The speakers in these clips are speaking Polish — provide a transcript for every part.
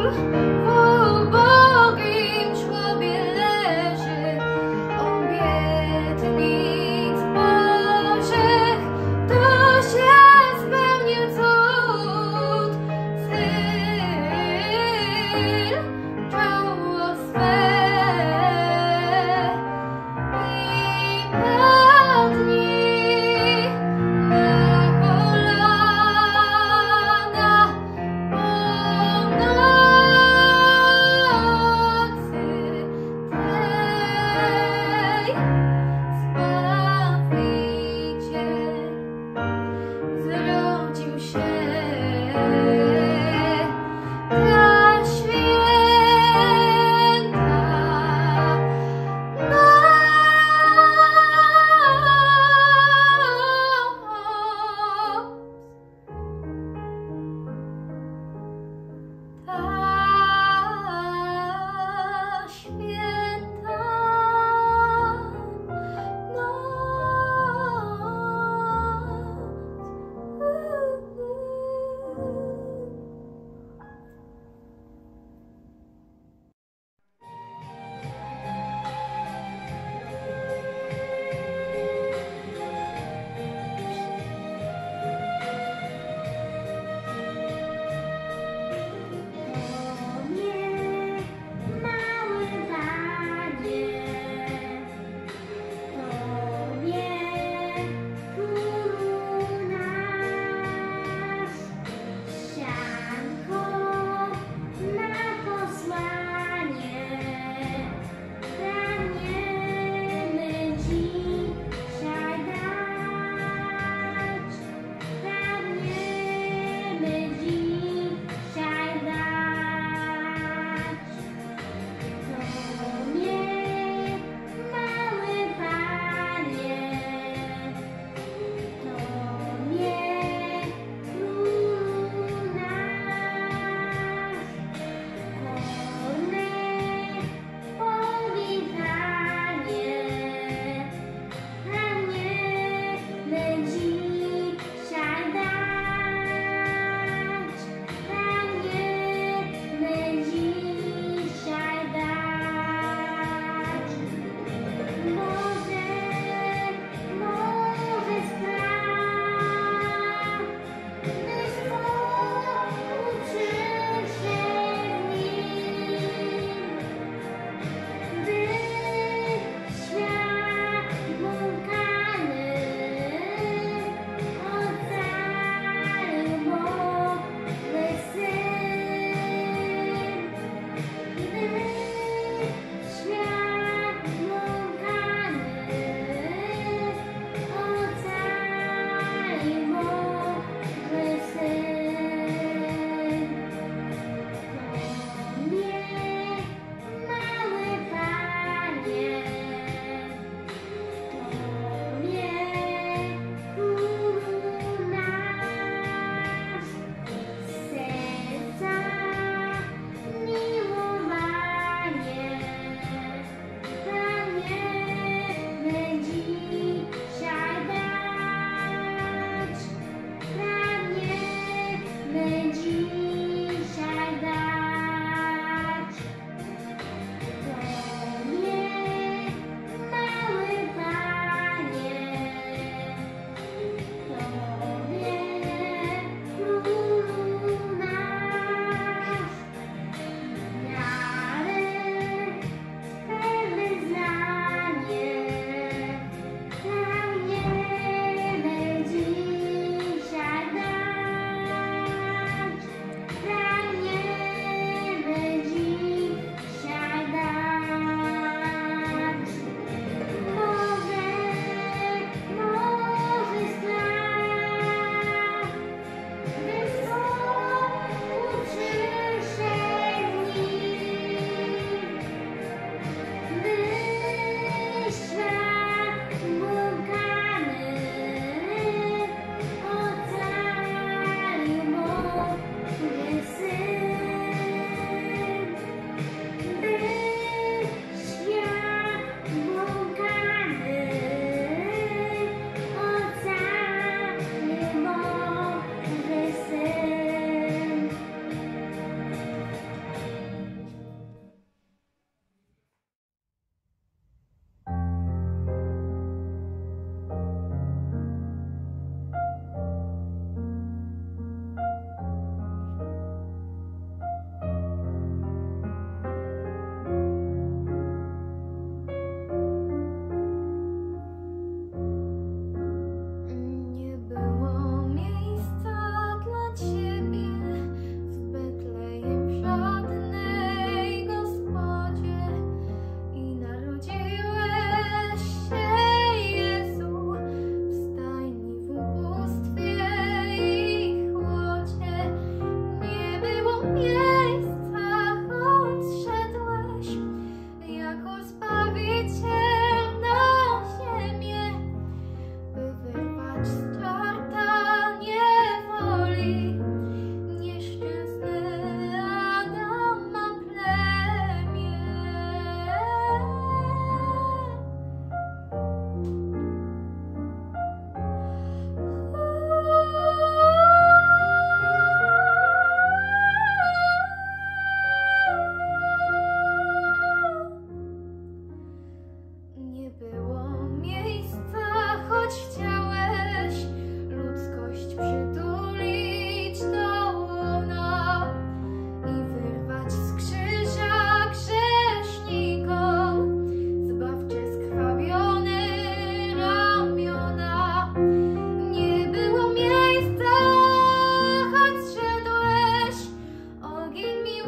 w ubogim żłobie leży obietnic Bożych. To się spełnił cud, Syn czoło swe i padnij na kolana ponownie.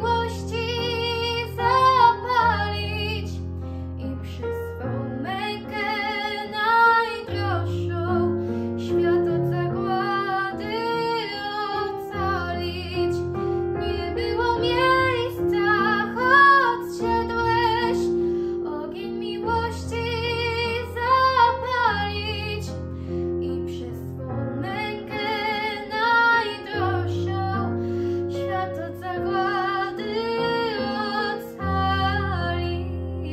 miłości zapalić i przez swą mękę najdroższą świat od zagłady ocalić. Nie było miejsca, choć zszedłeś, ogień miłości zapalić i przez swą mękę najdroższą świat od zagłady ocalić.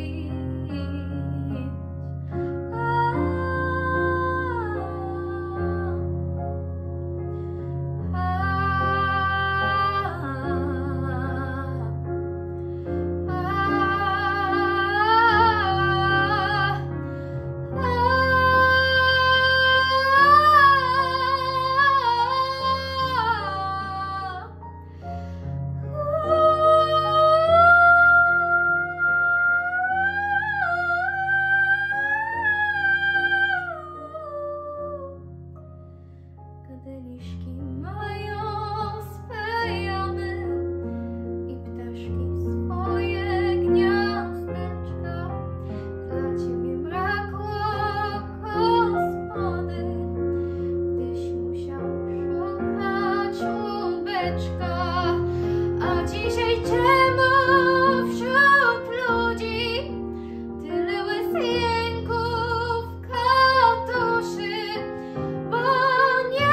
Gdy liszki mają swe jamy i ptaszki swoje gniazdeczka, dla Ciebie brakło gospody, gdyś musiał szukać łóbeczka. A dzisiaj czemu wśród ludzi tyle łez, jęków, katuszy? Bo nie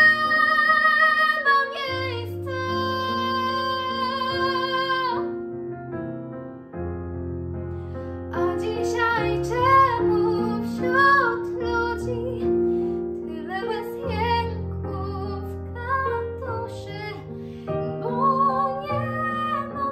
ma miejsca. A dzisiaj czemu wśród ludzi tyle łez, jęków, katuszy? Bo nie ma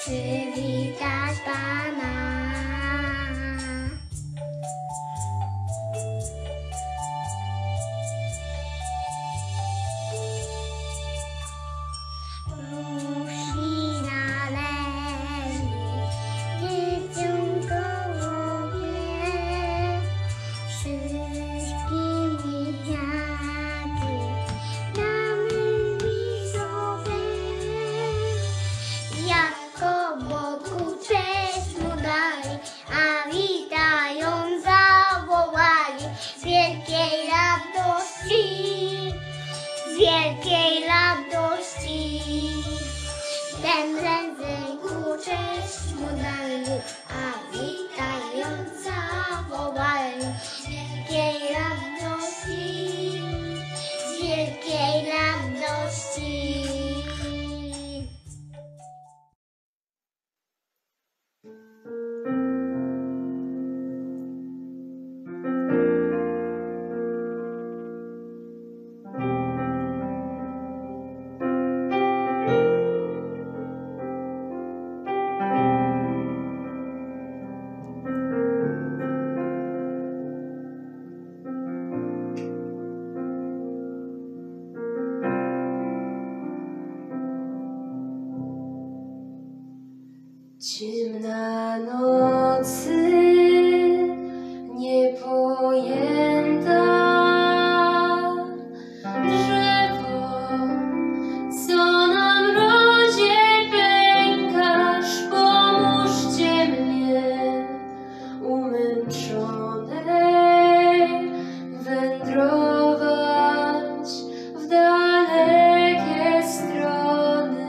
przywitać Pana. Musi należy dzieciom gołąbie, wszystkimi dniami damy mi sobie. Jako Bogu cześć mu dali, a witając zawołali z wielkiej radości, z wielkiej radości. Ten języku cześć mu dali, a witając zawołali z wielkiej radości, z wielkiej radości. Ciemna nocy, niepojęta, drzewo, co na mrozie pękasz, pomóżcie mnie, umęczonej, wędrować w dalekie strony.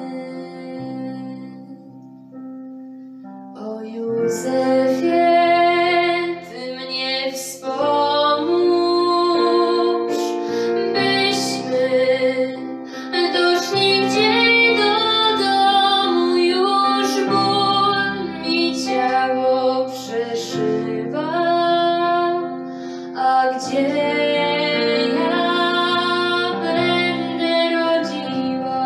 O Józefie, Ty mnie wspomóż, byśmy doszli gdziej do domu, już ból mi ciało przeszywa, a gdzie ja będę rodziła?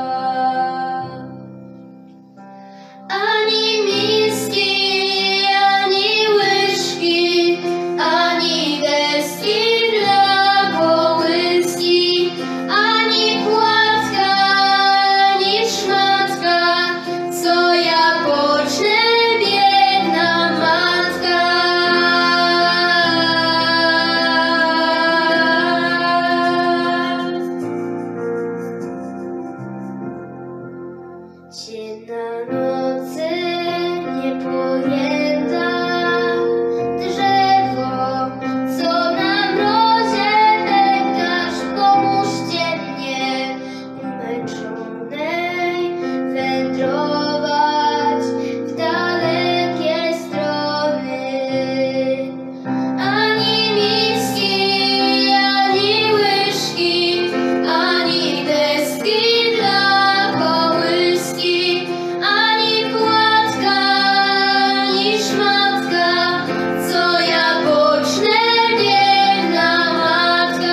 Ani miski, ani łyżki, ani deski dla kołyski, ani płatka, ani szmatka, co ja pocznę, biedna matka. Ciemna nocy, niepojęta, drzewo, co na mrozie pękasz, pomóżcie mnie, umęczonej, wędrować w dalekie strony. Ani miski, ani łyżki, ani deski dla kołyski, ani płatka, ani szmatka, co ja pocznę, biedna matka.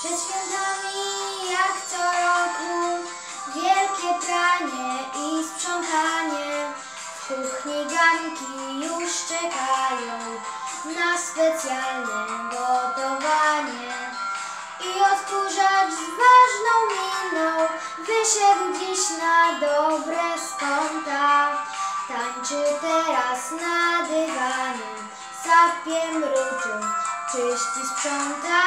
Przed świętami jak co roku wielkie pranie i sprzątanie. W kuchni garnki już czekają na specjalne gotowanie. I odkurzacz z ważną miną wyszedł dziś na dobre z kąta. Tańczy teraz na dywanie, sapie, mruczy, czyści, sprząta.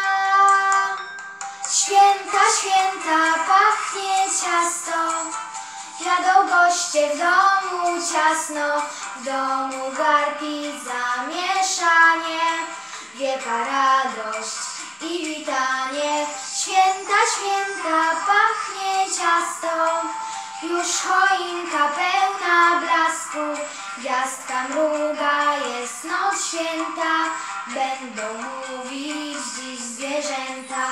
Święta, święta, pachnie ciasto, jadą goście w domu ciasno, w domu garki zamieszanie, wielka radość i witanie. Święta, święta, pachnie ciasto, już choinka pełna blasku, gwiazdka mruga, jest noc święta, będą mówić dziś zwierzęta.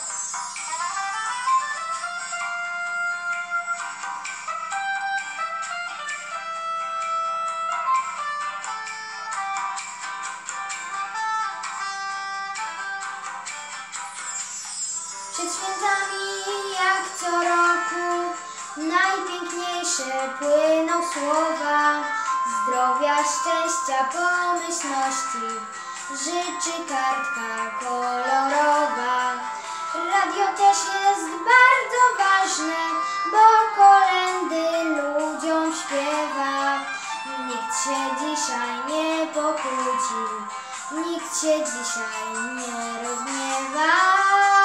Przed świętami jak co roku najpiękniejsze płyną słowa. Zdrowia, szczęścia, pomyślności życzy kartka kolorowa. Radio też jest bardzo ważne, bo kolędy ludziom śpiewa. Nikt się dzisiaj nie pokłóci, nikt się dzisiaj nie rozgniewał.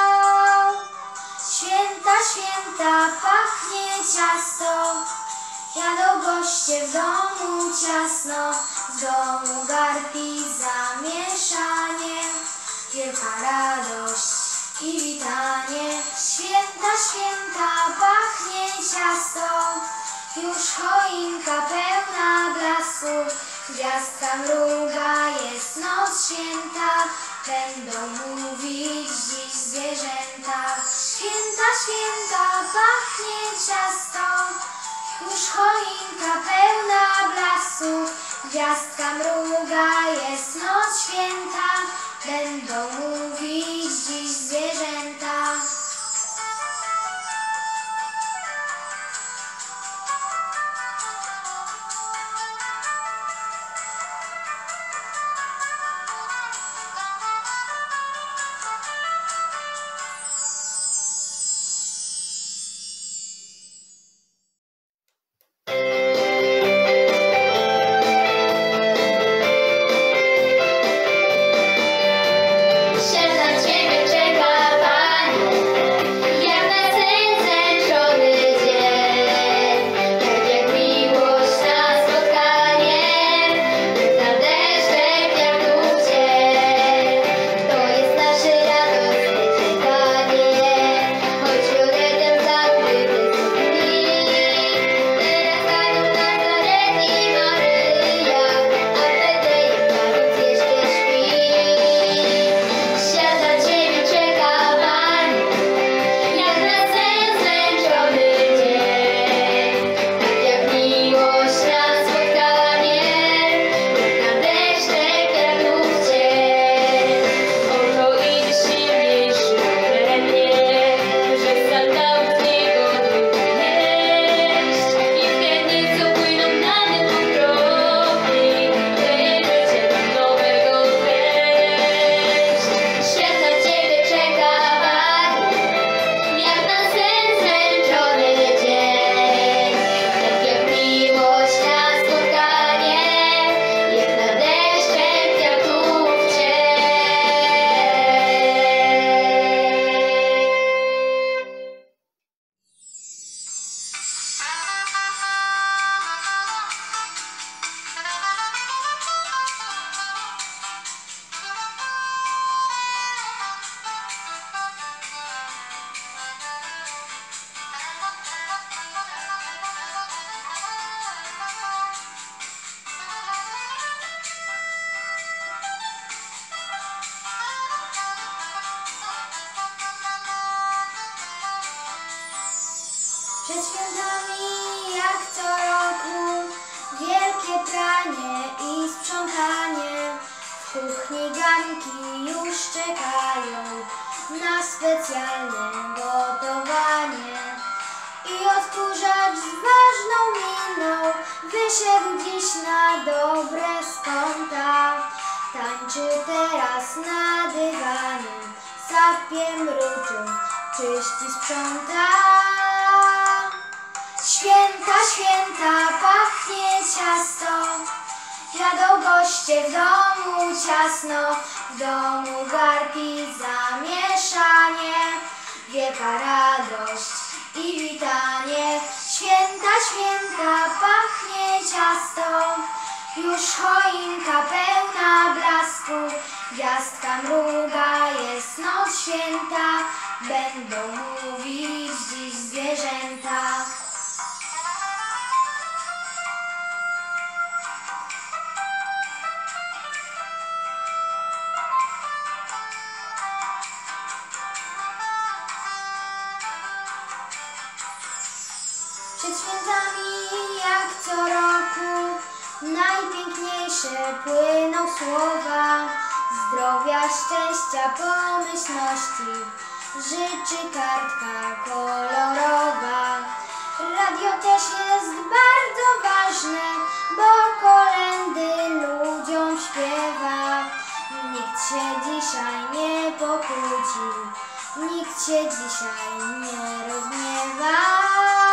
Święta, święta, pachnie ciasto, jadą goście w domu ciasno, w domu garki zamieszanie, wielka radość i witanie. Święta, święta, pachnie ciasto, już choinka pełna blasku, gwiazdka mruga, jest noc święta, będą mówić dziś zwierzęta. Święta, święta, pachnie ciasto, już choinka pełna blasku, gwiazdka mruga, jest noc święta, będą mówić dziś zwierzęta. Przed świętami jak co roku wielkie pranie i sprzątanie. W kuchni garnki już czekają na specjalne gotowanie. I odkurzacz z ważną miną wyszedł dziś na dobre z kąta. Tańczy teraz na dywanie, sapie, mruczy, czyści, sprząta. Święta, święta, pachnie ciasto, jadą goście w domu ciasno, w domu garki zamieszanie, wielka radość i witanie. Święta, święta, pachnie ciasto, już choinka pełna blasku, gwiazdka mruga, jest noc święta, będą mówić dziś zwierzęta. Przed świętami jak co roku najpiękniejsze płyną słowa. Zdrowia, szczęścia, pomyślności życzy kartka kolorowa. Radio też jest bardzo ważne, bo kolędy ludziom śpiewa. Nikt się dzisiaj nie pokłócił, nikt się dzisiaj nie rozgniewał.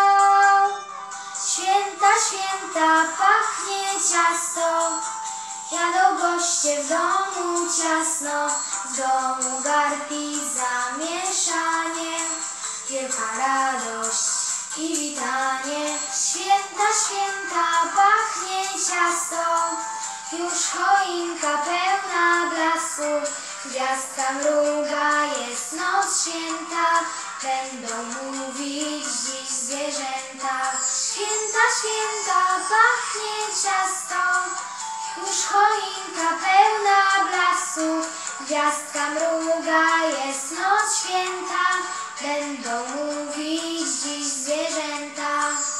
Święta, święta, pachnie ciasto, jadą goście w domu ciasno, w domu garki zamieszanie, wielka radość i witanie. Święta, święta, pachnie ciasto, już choinka pełna blasku, gwiazdka mruga, jest noc święta, będą mówić dziś zwierzęta. Święta, święta, pachnie ciasto, już choinka pełna blasku, gwiazdka mruga, jest noc święta, będą mówić dziś zwierzęta.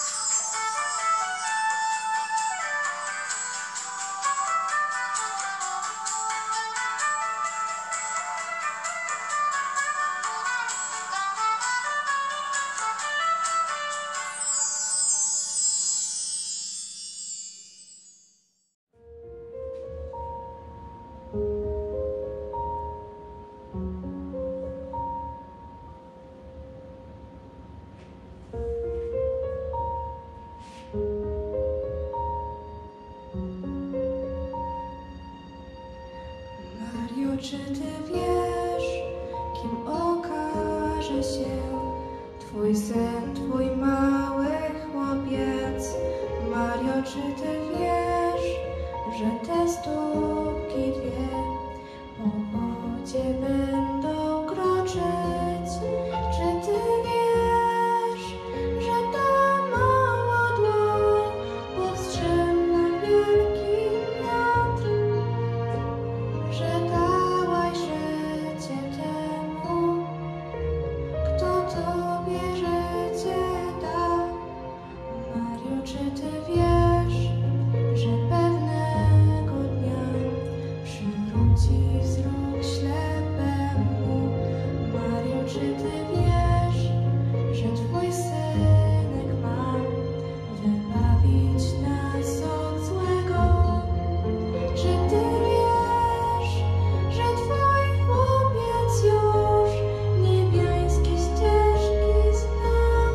Czy ty wiesz, kim okaże się twój syn, twój mały chłopiec? Mario, czy ty wiesz, że te stópki dwie po wodzie będą kroczyć? Czy ty wiesz, że ta mała dłoń powstrzyma wielki wiatr? Że dałaś życie temu, kto tobie życie da. Mario, czy ty wiesz, że pewnego dnia przywróci wzrok ślepemu? Mario, czy ty wiesz, że twój synek ma wybawić nas od złego? Czy ty wiesz, że twój chłopiec już niebiańskie ścieżki zna?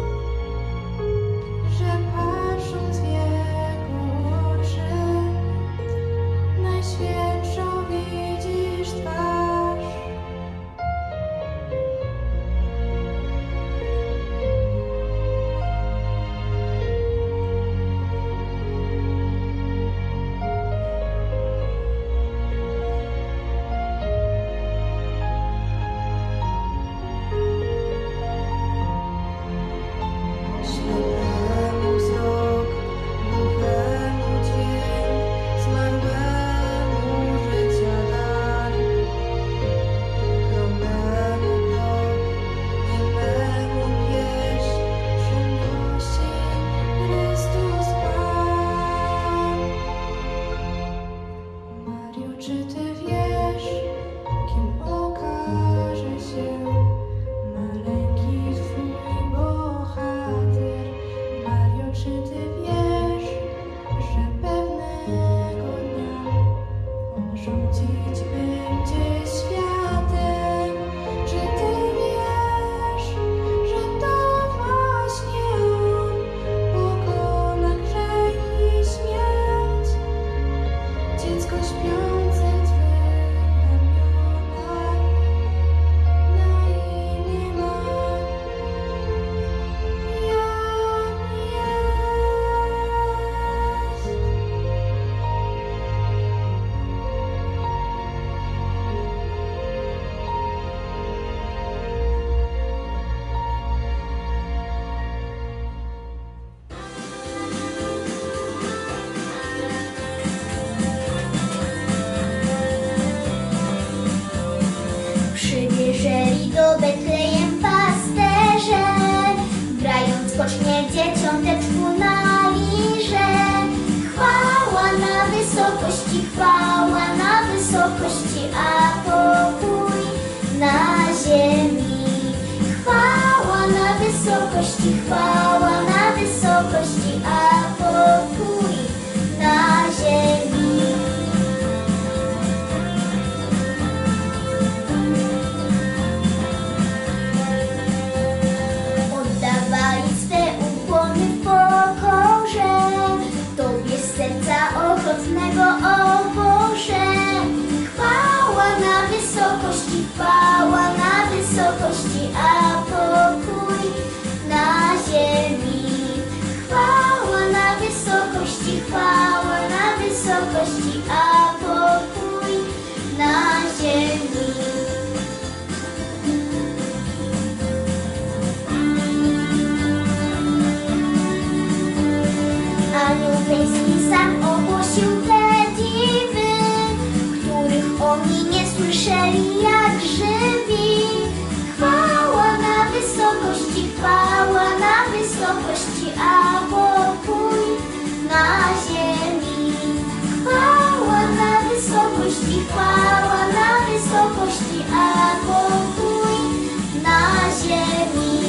Że patrząc w jego oczy, najświętszą widzisz twarz. Ślepemu wzrok, głuchemu dźwięk, zmarłemu życia dar, chromemu krok, niememu pieśń, przynosi Chrystus Pan. Mario, czy ty wiesz, kim okaże się dzieciąteczku naliże. Chwała na wysokości, a pokój na ziemi. Chwała na wysokości, a pokój na ziemi. Oddawaj swe ukłony w pokorze, Tobie z serca ochotnego, o Boże. Chwała na wysokości, a pokój na ziemi. Chwała na wysokości, a pokój na ziemi. Anioł Pański sam ogłosił te diwy, których oni nie słyszeli jak żywi. Chwała na wysokości, a pokój na ziemi. Chwała na wysokości, a pokój na ziemi.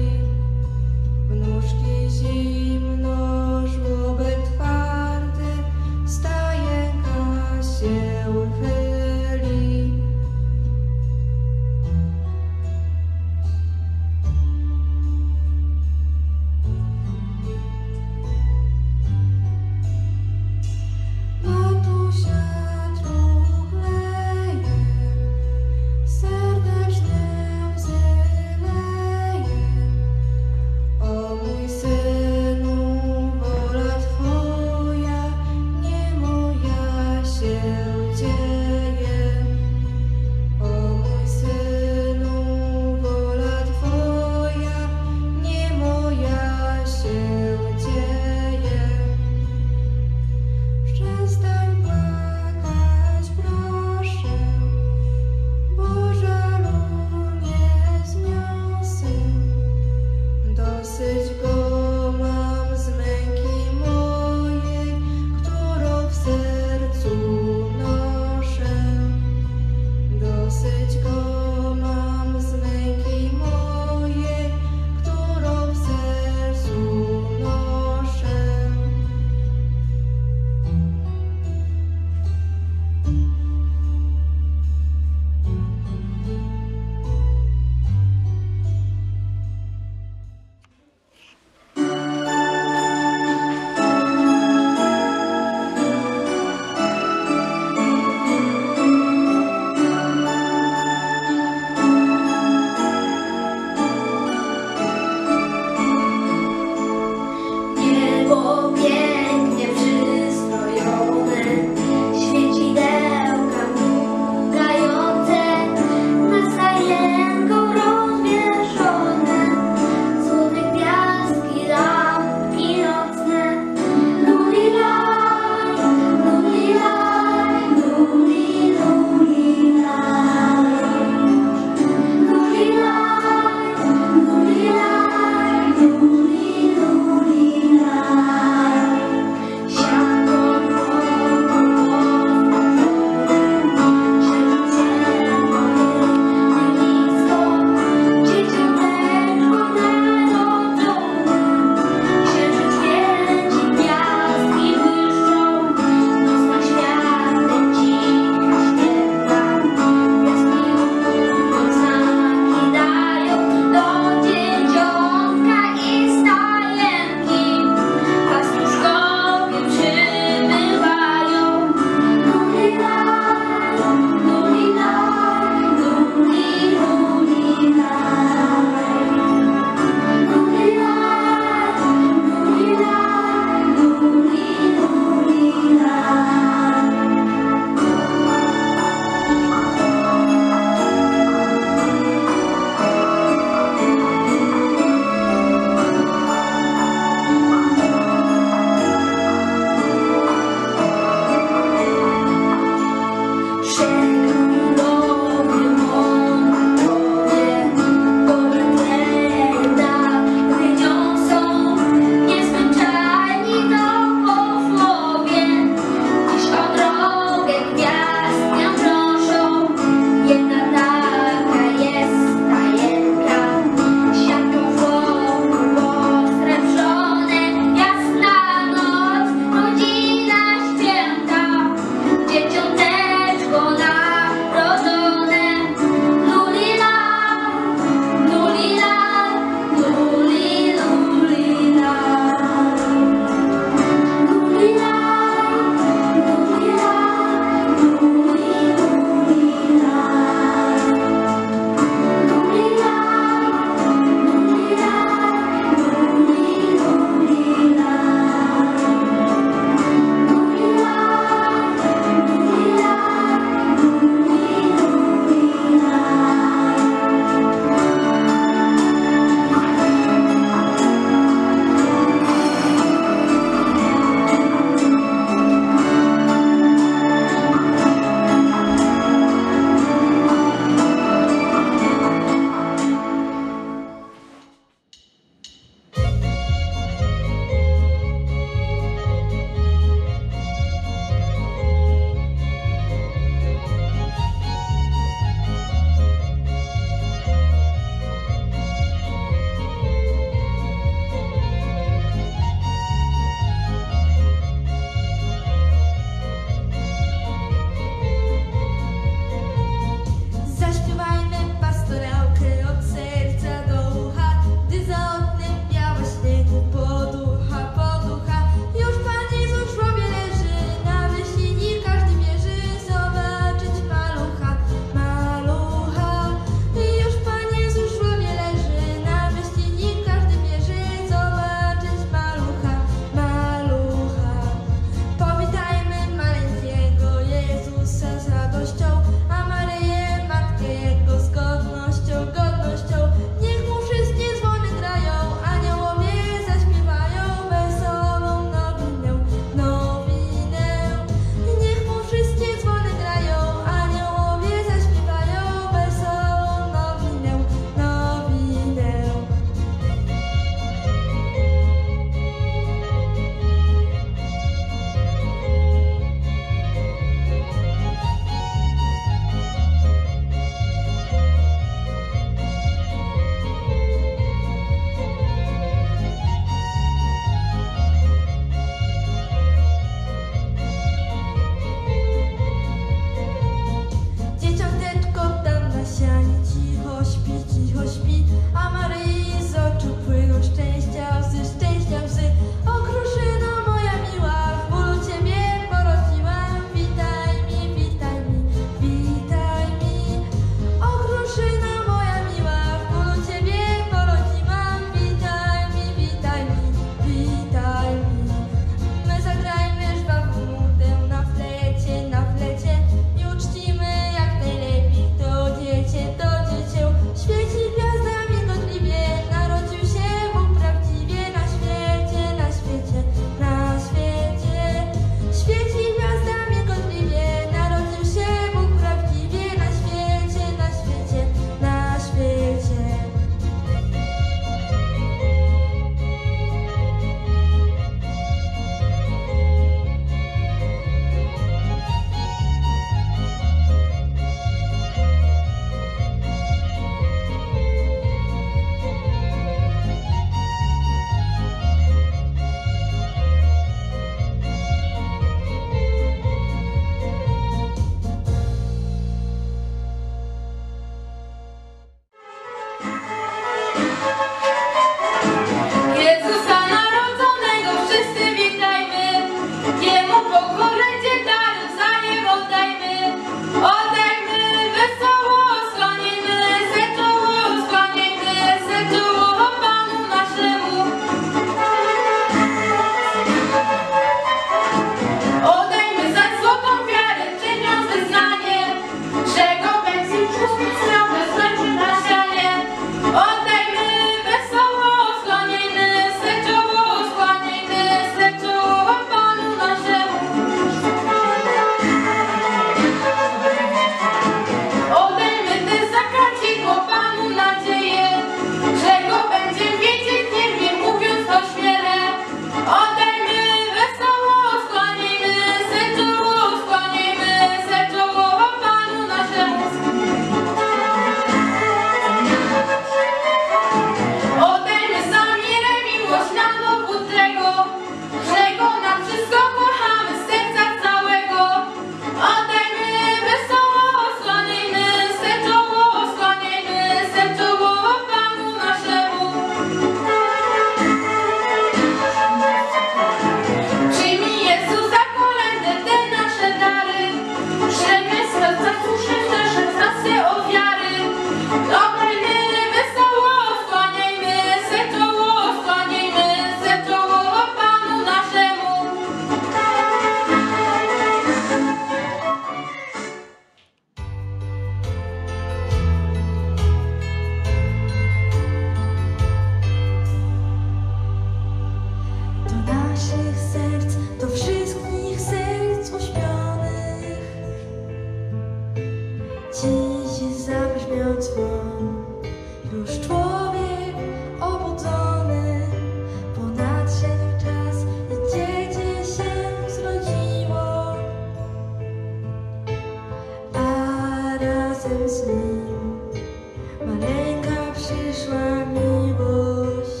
Maleńka przyszła miłość.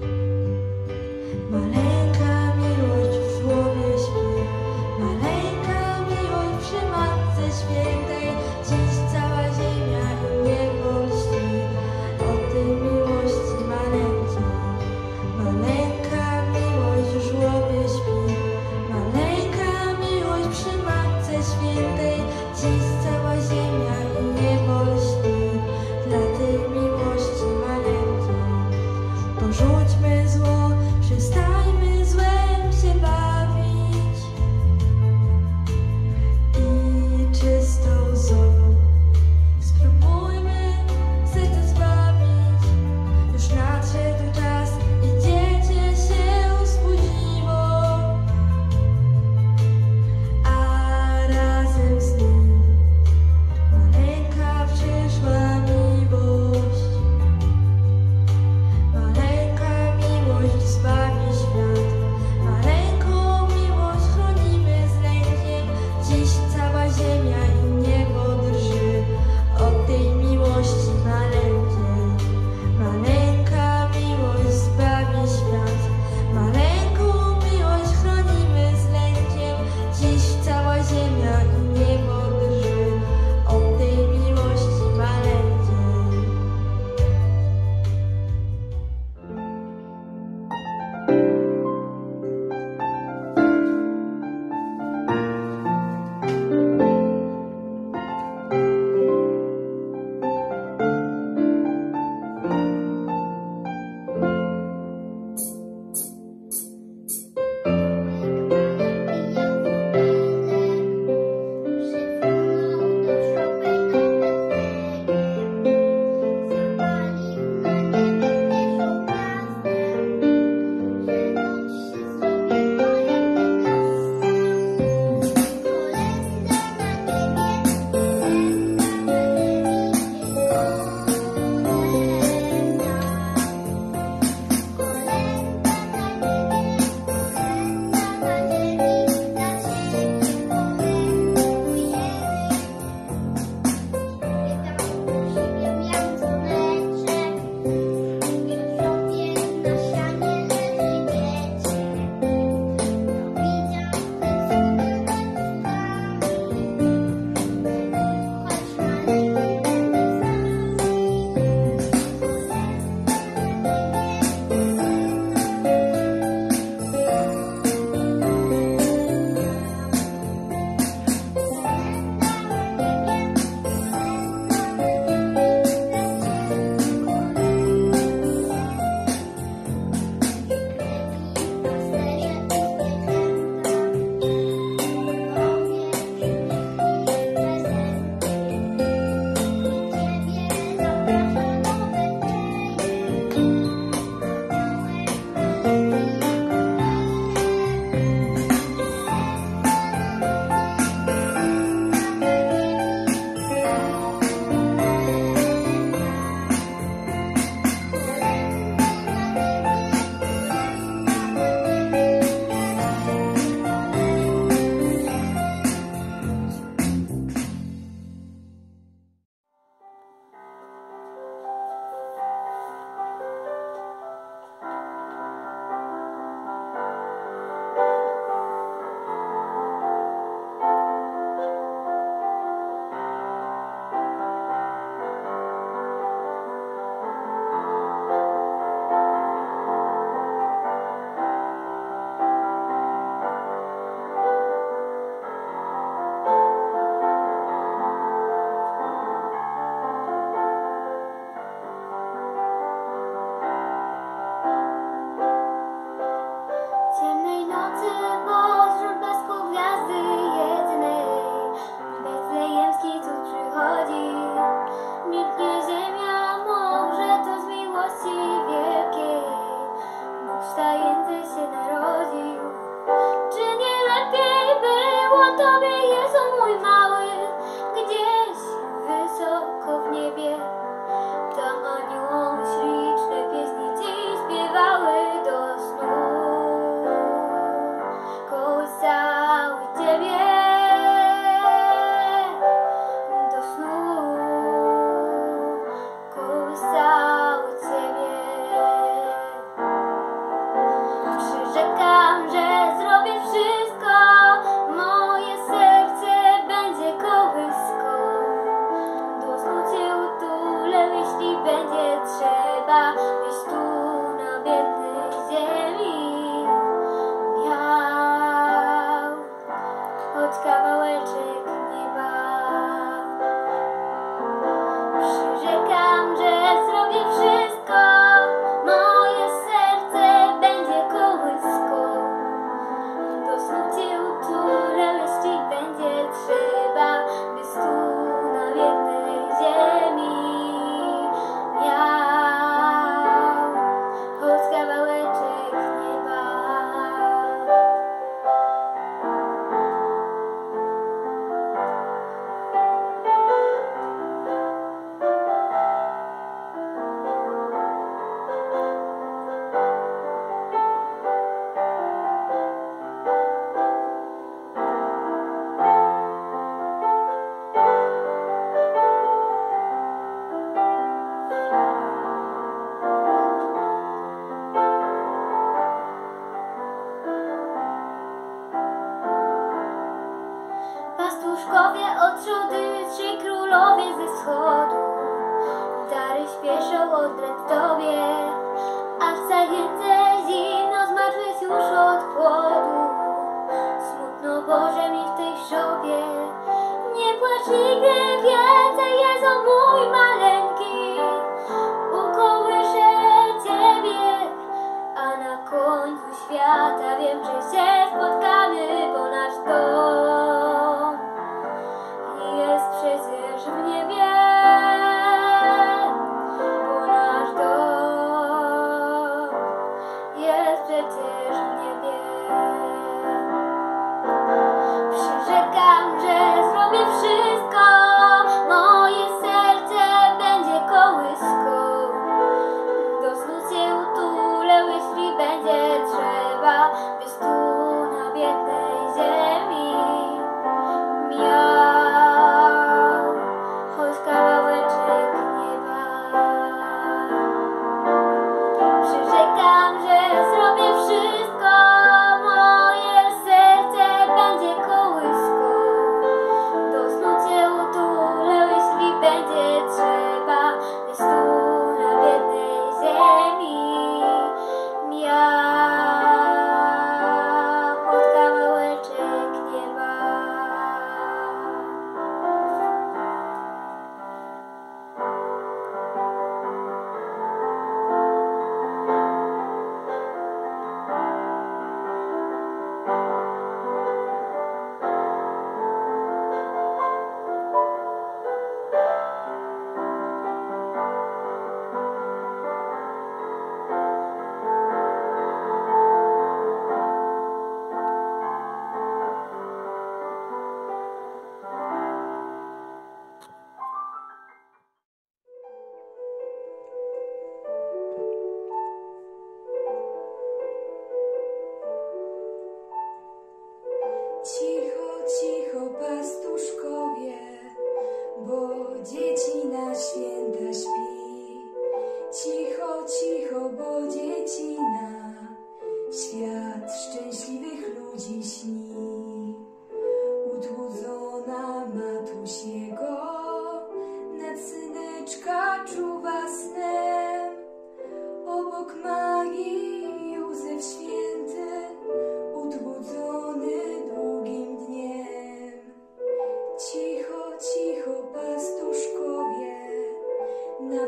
Maleńka miłość w żłobie śpi. Maleńka miłość przy Matce Świętej. Dziś cała ziemia i niebo lśni o tej miłości maleńkiej. Maleńka miłość w żłobie śpi. Maleńka miłość przy Matce Świętej. Dziś cała ziemia i niebo lśni dla tej miłości maleńkiej. Porzućmy zło, przestańmy złem się bawić i czystą łzą spróbujmy serce zbawić. Już nadszedł czas i dziecię się spóźniło, a razem z nim maleńka przyszła.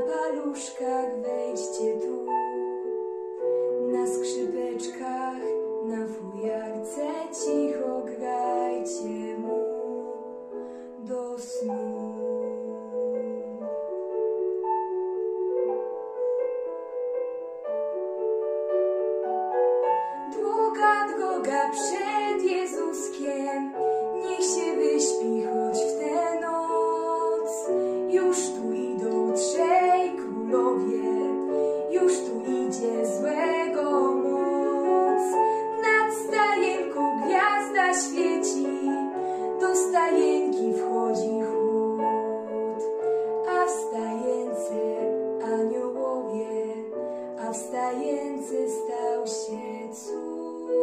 paluszkach wejdźcie tu, na skrzypeczkach, na fujarce cicho grajcie mu do snu. Długa droga przed Jezuskiem, niech się wyśpi choć w tę noc. Już tu idą trzej królowie, już tu idzie złego moc. Nad stajenką gwiazda świeci, do stajenki wchodzi chłód. A w stajence aniołowie, a w stajence stał się cud.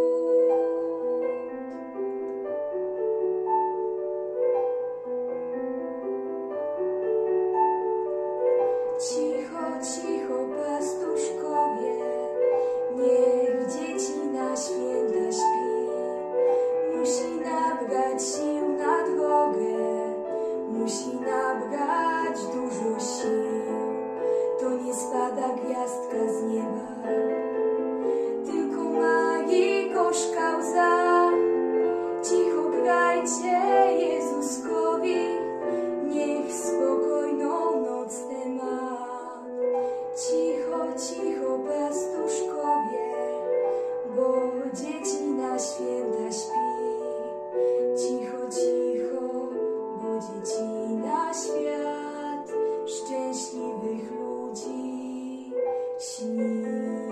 Cicho, cicho, pastuszkowie, niech dzieci na święta śpi. Musi nabrać sił na drogę, musi nabrać dużo sił. To nie spada gwiazdka z nieba, tylko magii gorzka łza. Cicho grajcie Jezuskowi, niech spokojną noc tę ma. Cicho, cicho, pastuszkowie, bo dzieci na święta śpi. Cicho, cicho, bo dzieci na świat szczęśliwych ludzi śni.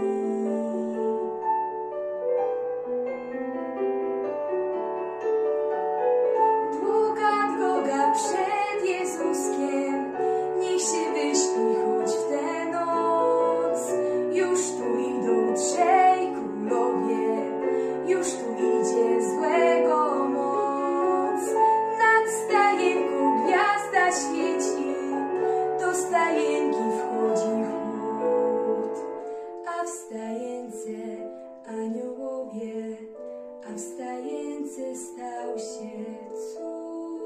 Długa droga przed Jezuskiem, niech się wyśpi choć w tę noc. Już tu idą trzej królowie, już tu idzie złego moc. Nad stajenką gwiazda świeci, do stajenki wchodzi chłód. A w stajence aniołowie, a w stajence stał się cud.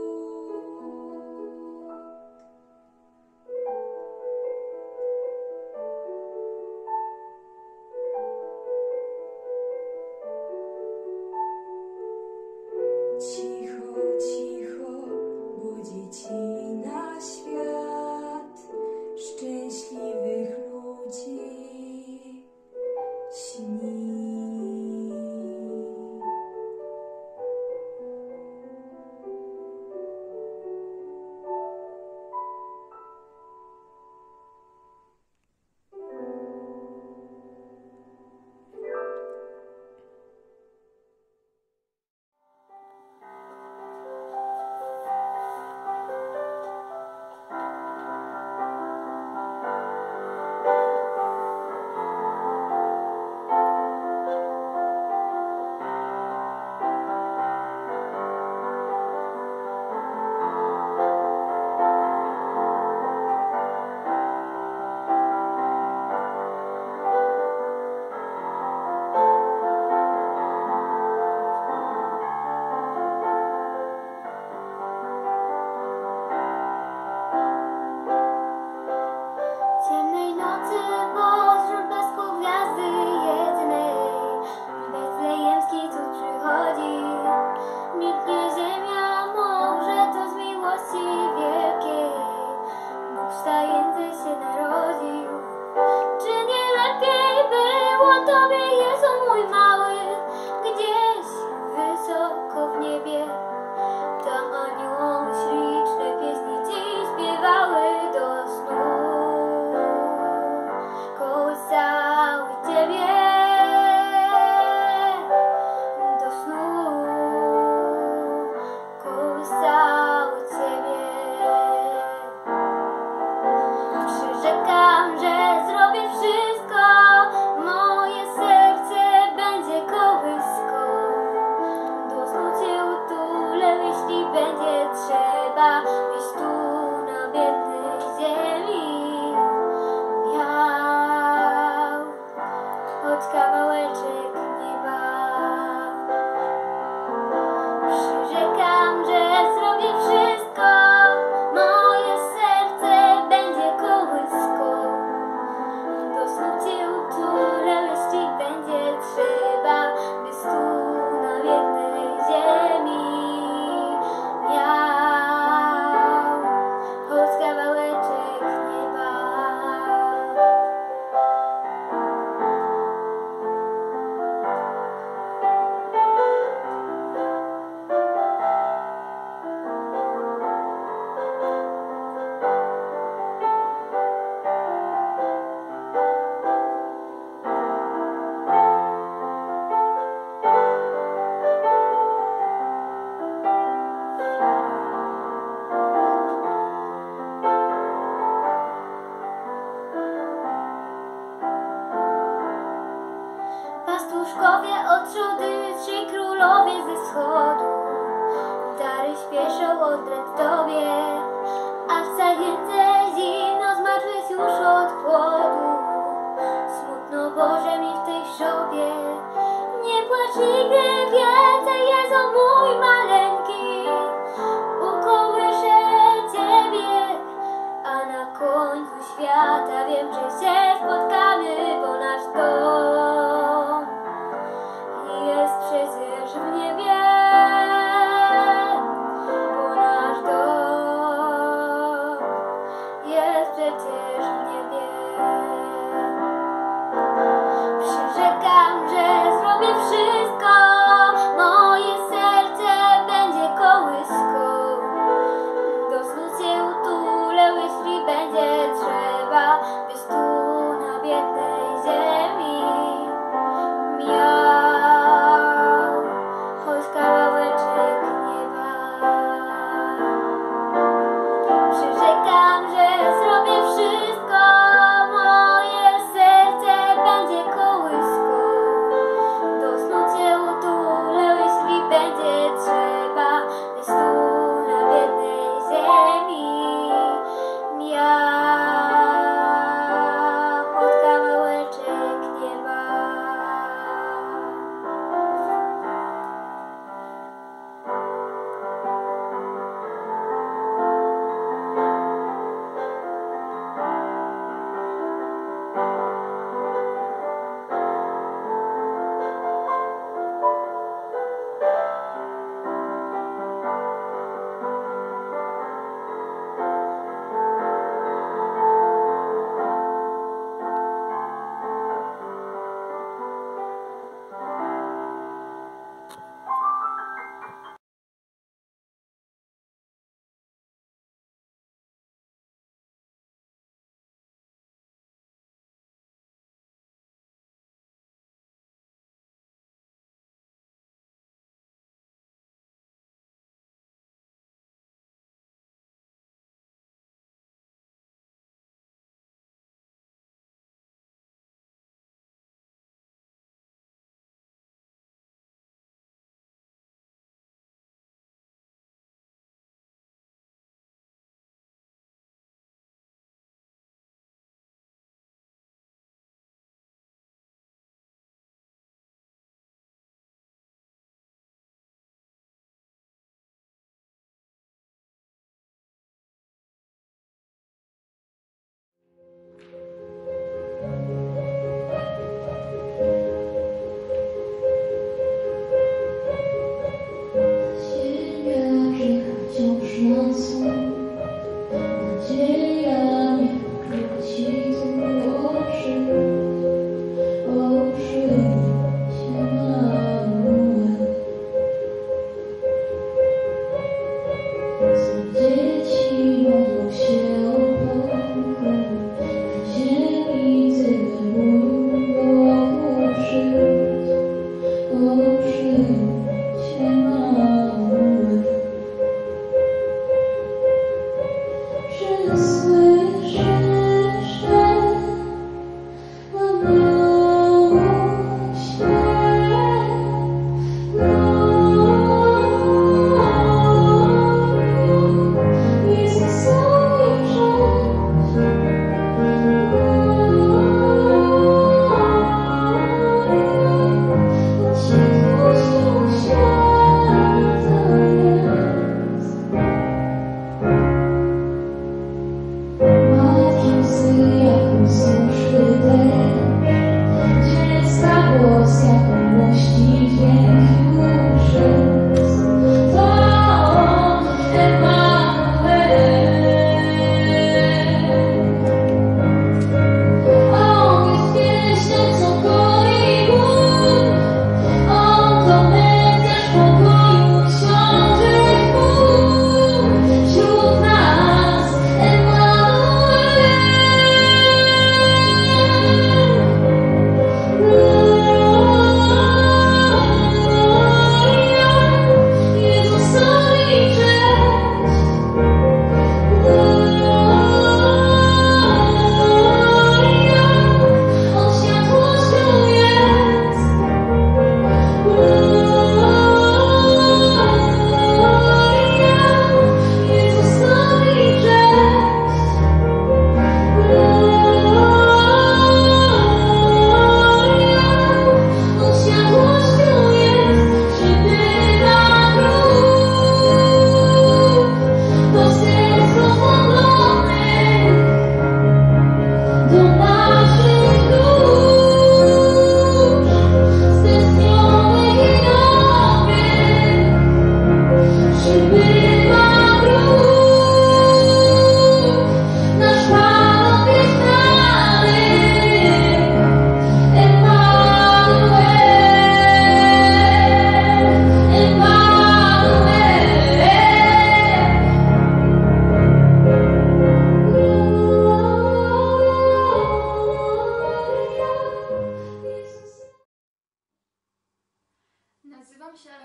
Cicho, cicho, bo dzieci na świat szczęśliwych ludzi śni. Ciemnej nocy pośród blasku gwiazdy jedynej, betlejemski cud przychodzi. Milknie ziemia, może to z miłości wielkiej Bóg w stajence się narodził. Czy nie lepiej było Tobie, Jezu mój mały, gdzieś wysoko w niebie? Tam anioły śliczne pieśni Ci śpiewały do snu. Kołysały Ciebie do snu, kołysały Ciebie. Przyrzekam, że zrobię wszystko, moje serce będzie kochać. trzody trzej królowie ze wschodu, dary śpieszą oddać Tobie, a w zajęce zimno zmartwych już od chłodu. Smutno Boże mi w tej szopie, nie płacz nigdy więcej, Jezu mój maleńki. Ukołyszę Ciebie, a na końcu świata wiem, że się spotkamy, bo nasz dom jest przecież w niebie, bo nasz dom jest przecież w niebie. Przyrzekam, że zrobię wszystko, moje serce będzie kołyską. Do snu Cię utulę, jeśli będzie trzeba, byś tu na biednej ziemi miał choć kawałeczek nieba. Przyrzekam, że zrobię wszystko, moje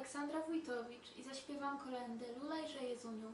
Aleksandra Wójtowicz i zaśpiewam kolędę Lulajże Jezuniu.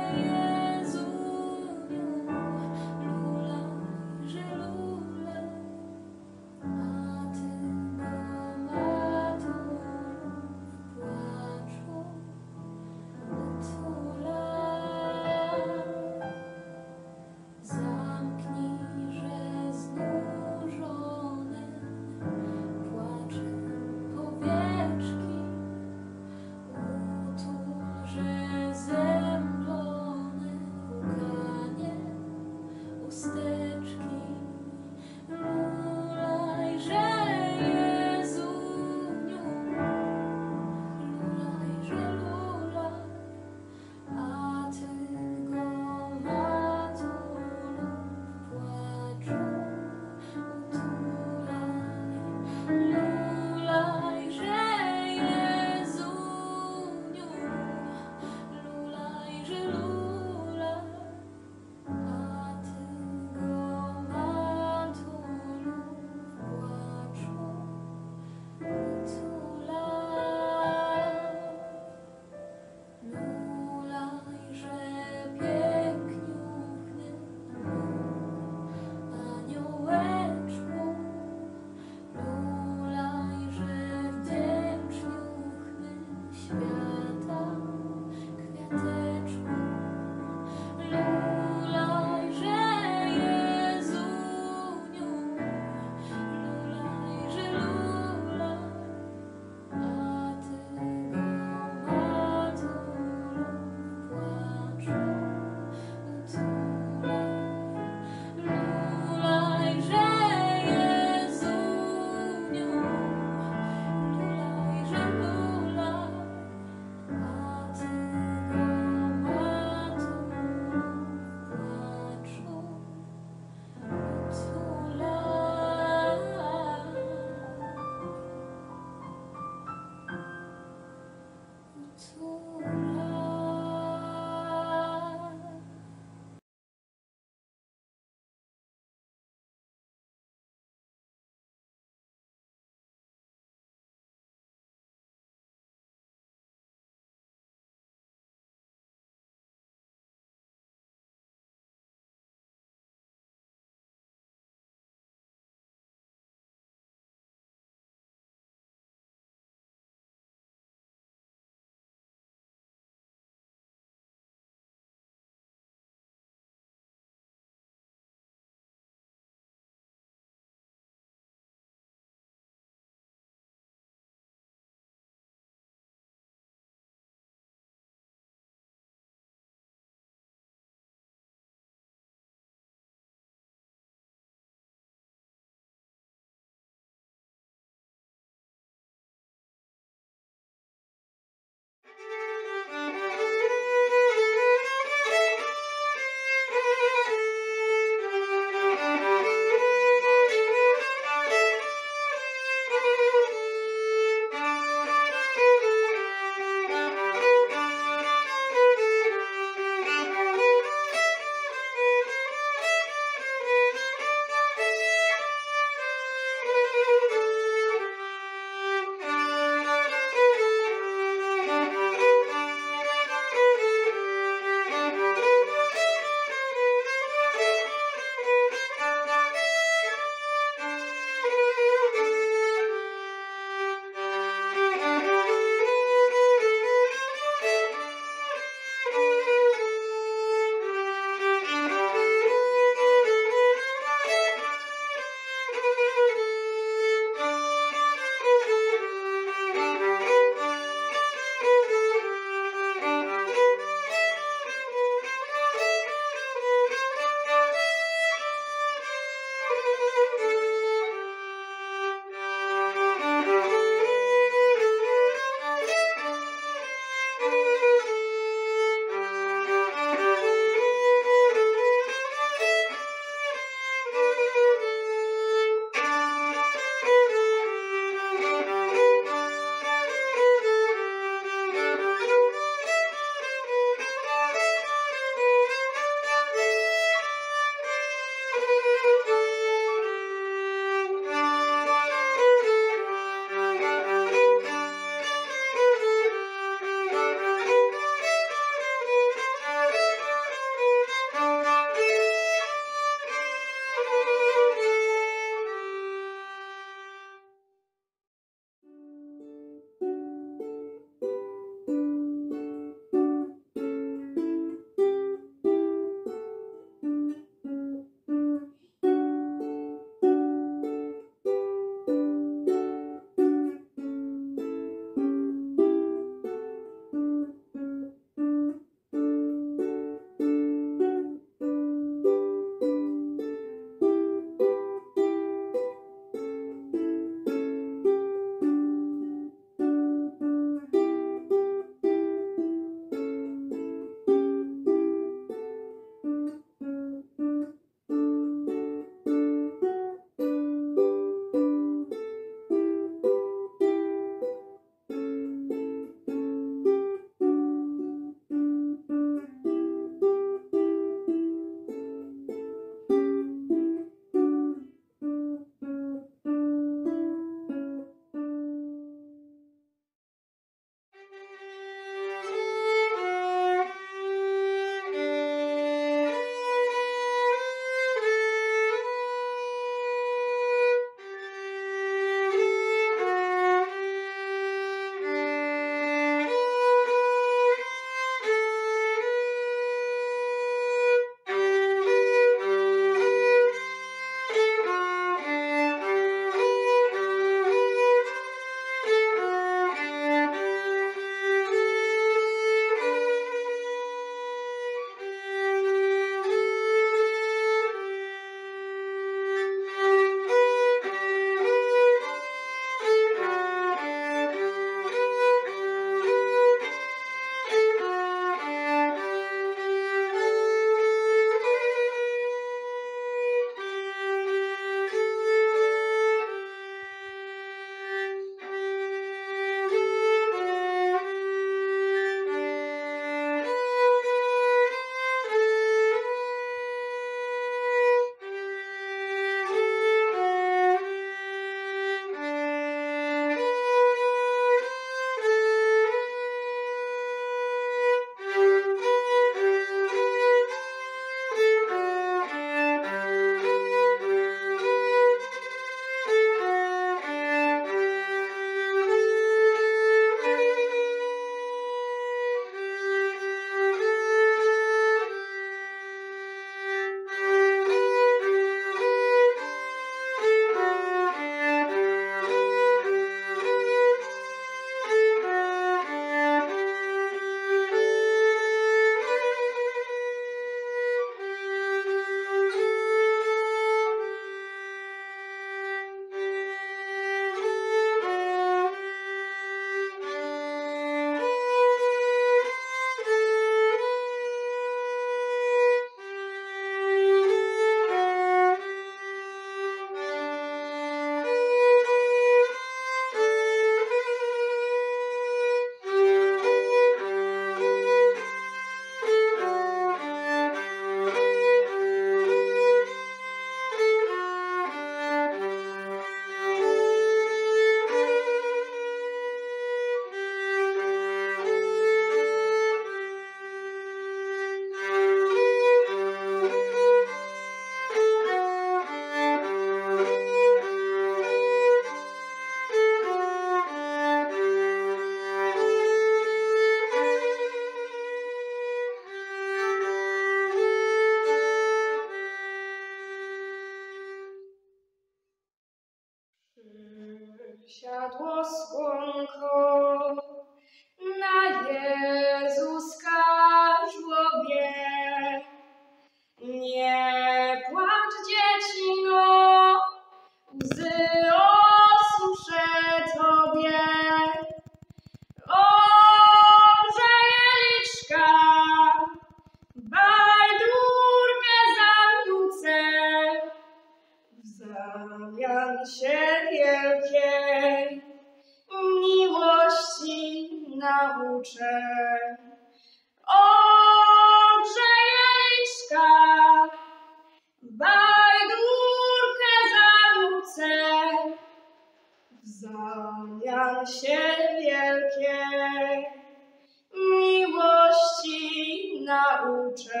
klucze.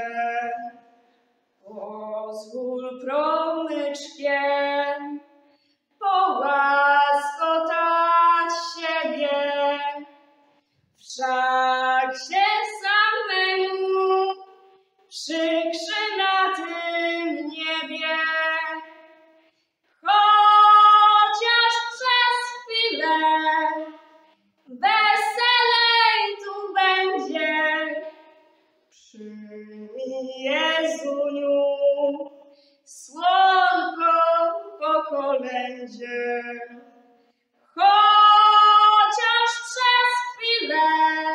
Pozwól promyczkiem połaskotać siebie, wszak się samemu przykrzy na tym niebie. Chociaż przez chwilę weselej tu będzie, przyjmij Jezuniu słonko po kolędzie. Chociaż przez chwilę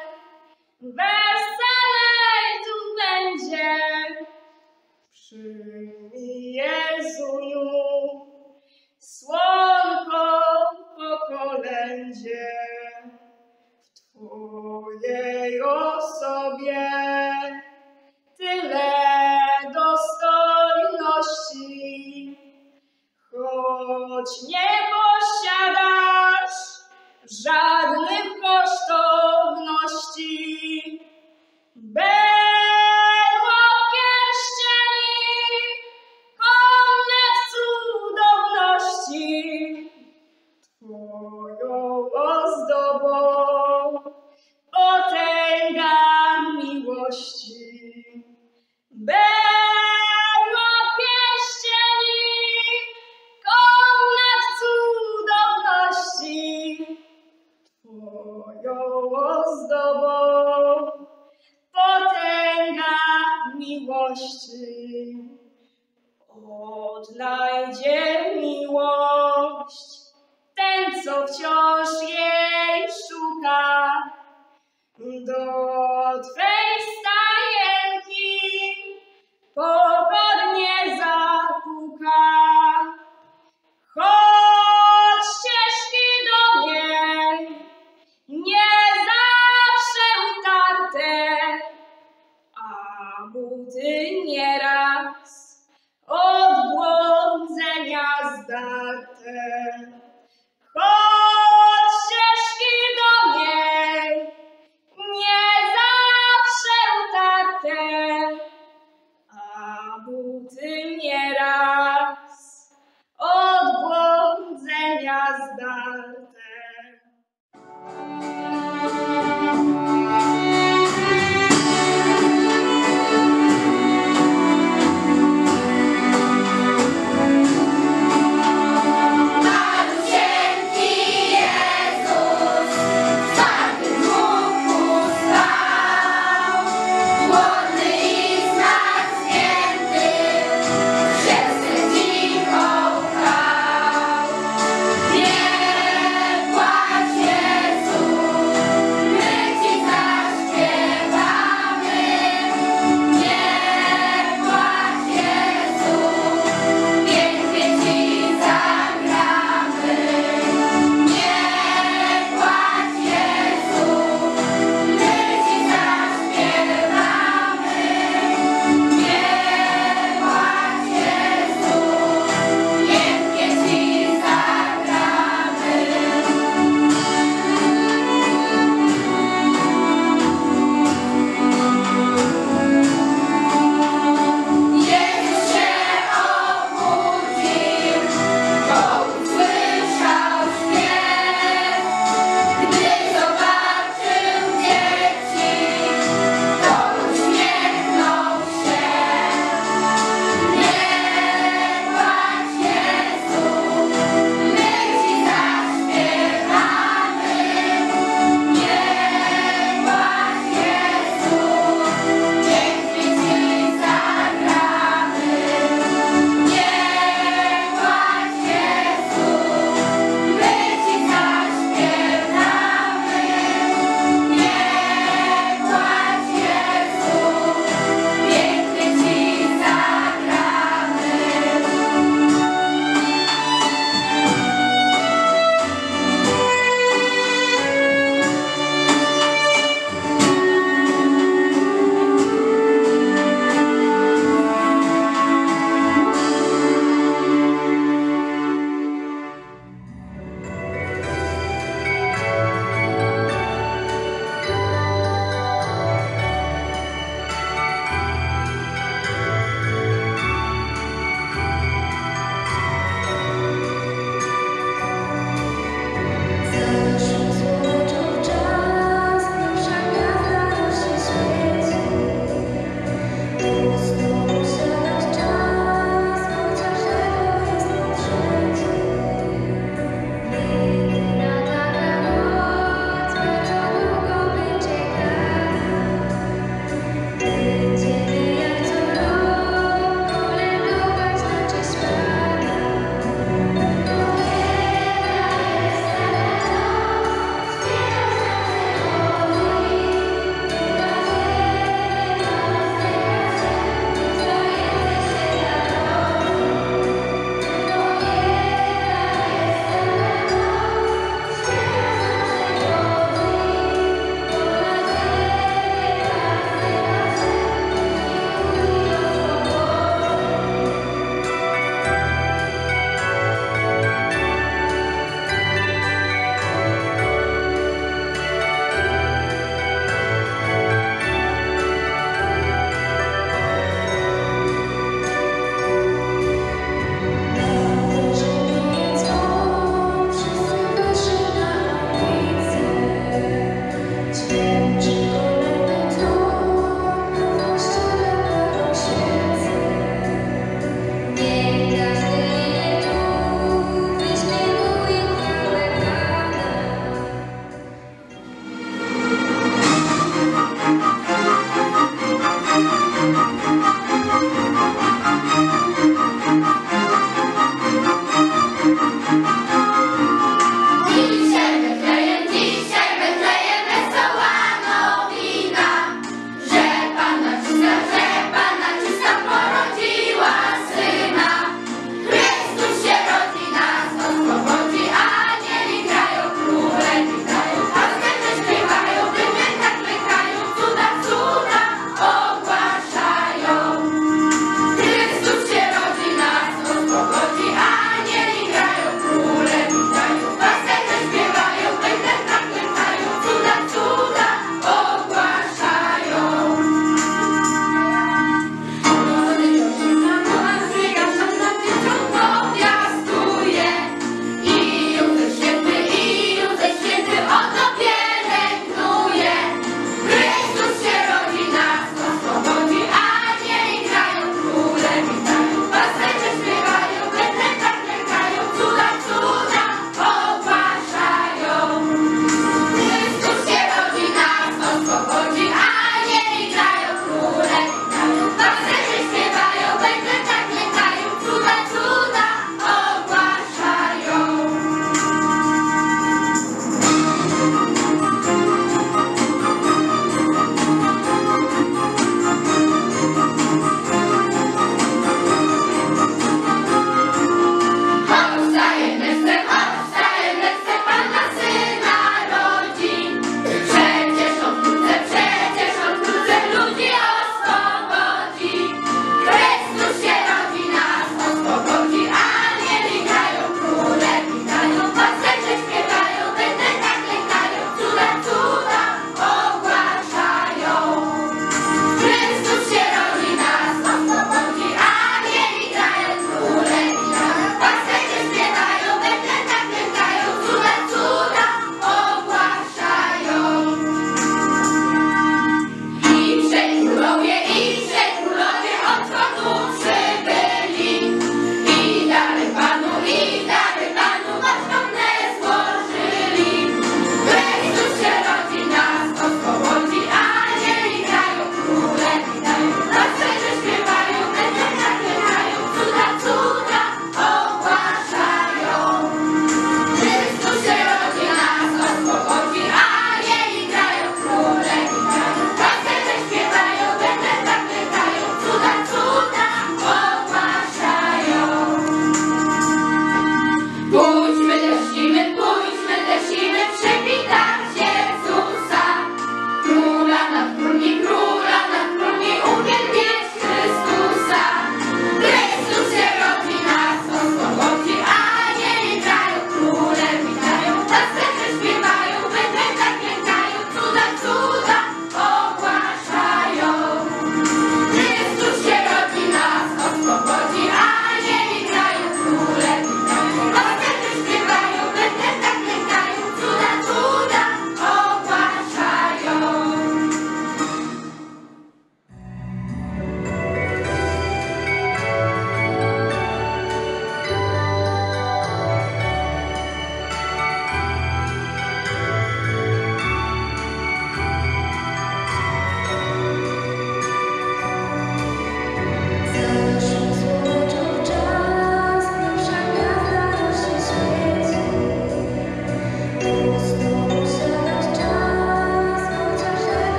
weselej tu będzie, przyjmij Jezuniu słonko po kolędzie. W Twojej osobie tyle dostojności, choć nie posiadasz żadnych kosztowności. Berło pierścieni, komnet cudowności, Twoją ozdobą potęga miłości. Berło pierścieni, komnet cudowności, Twoją ozdobą potęga miłości. Odnajdzie miłość ten, co wciąż jej szuka, do Twej stajenki pokornie zapuka. Choć ścieżki do niej nie zawsze utarte, a buty nieraz od błądzenia zdarte. Choć ścieżki do niej nie zawsze utarte, a buty nieraz od błądzenia zdarte.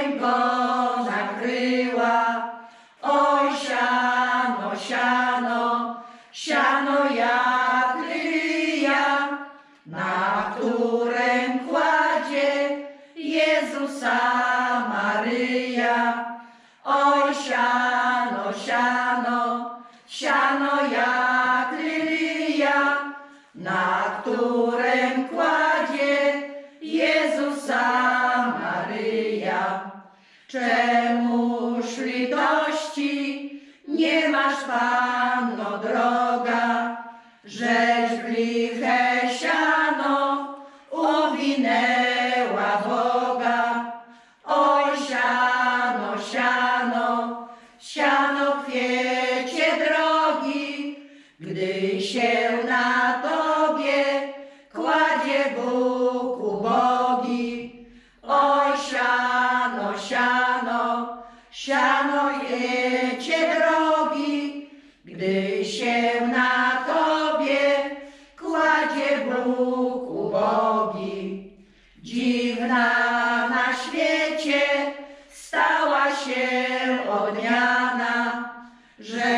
płaszczykiem go nakryła. Oj, siano, siano, siano jak lilia, na którym kładzie Jezusa Maryja. Oj, siano, siano, siano jak lilia, na którym kładzie Jezusa Maryja. Czemuż litości nie masz, Panno droga, żeś w liche siano owinęła Boga. Oj, siano, siano, siano w kwiecie drogi, gdy się na tobie kładzie Bóg ubogi. Oj, siano, siano, siano jecie drogi, gdy się na tobie kładzie Bóg ubogi. Dziwna na świecie stała się odmiana, że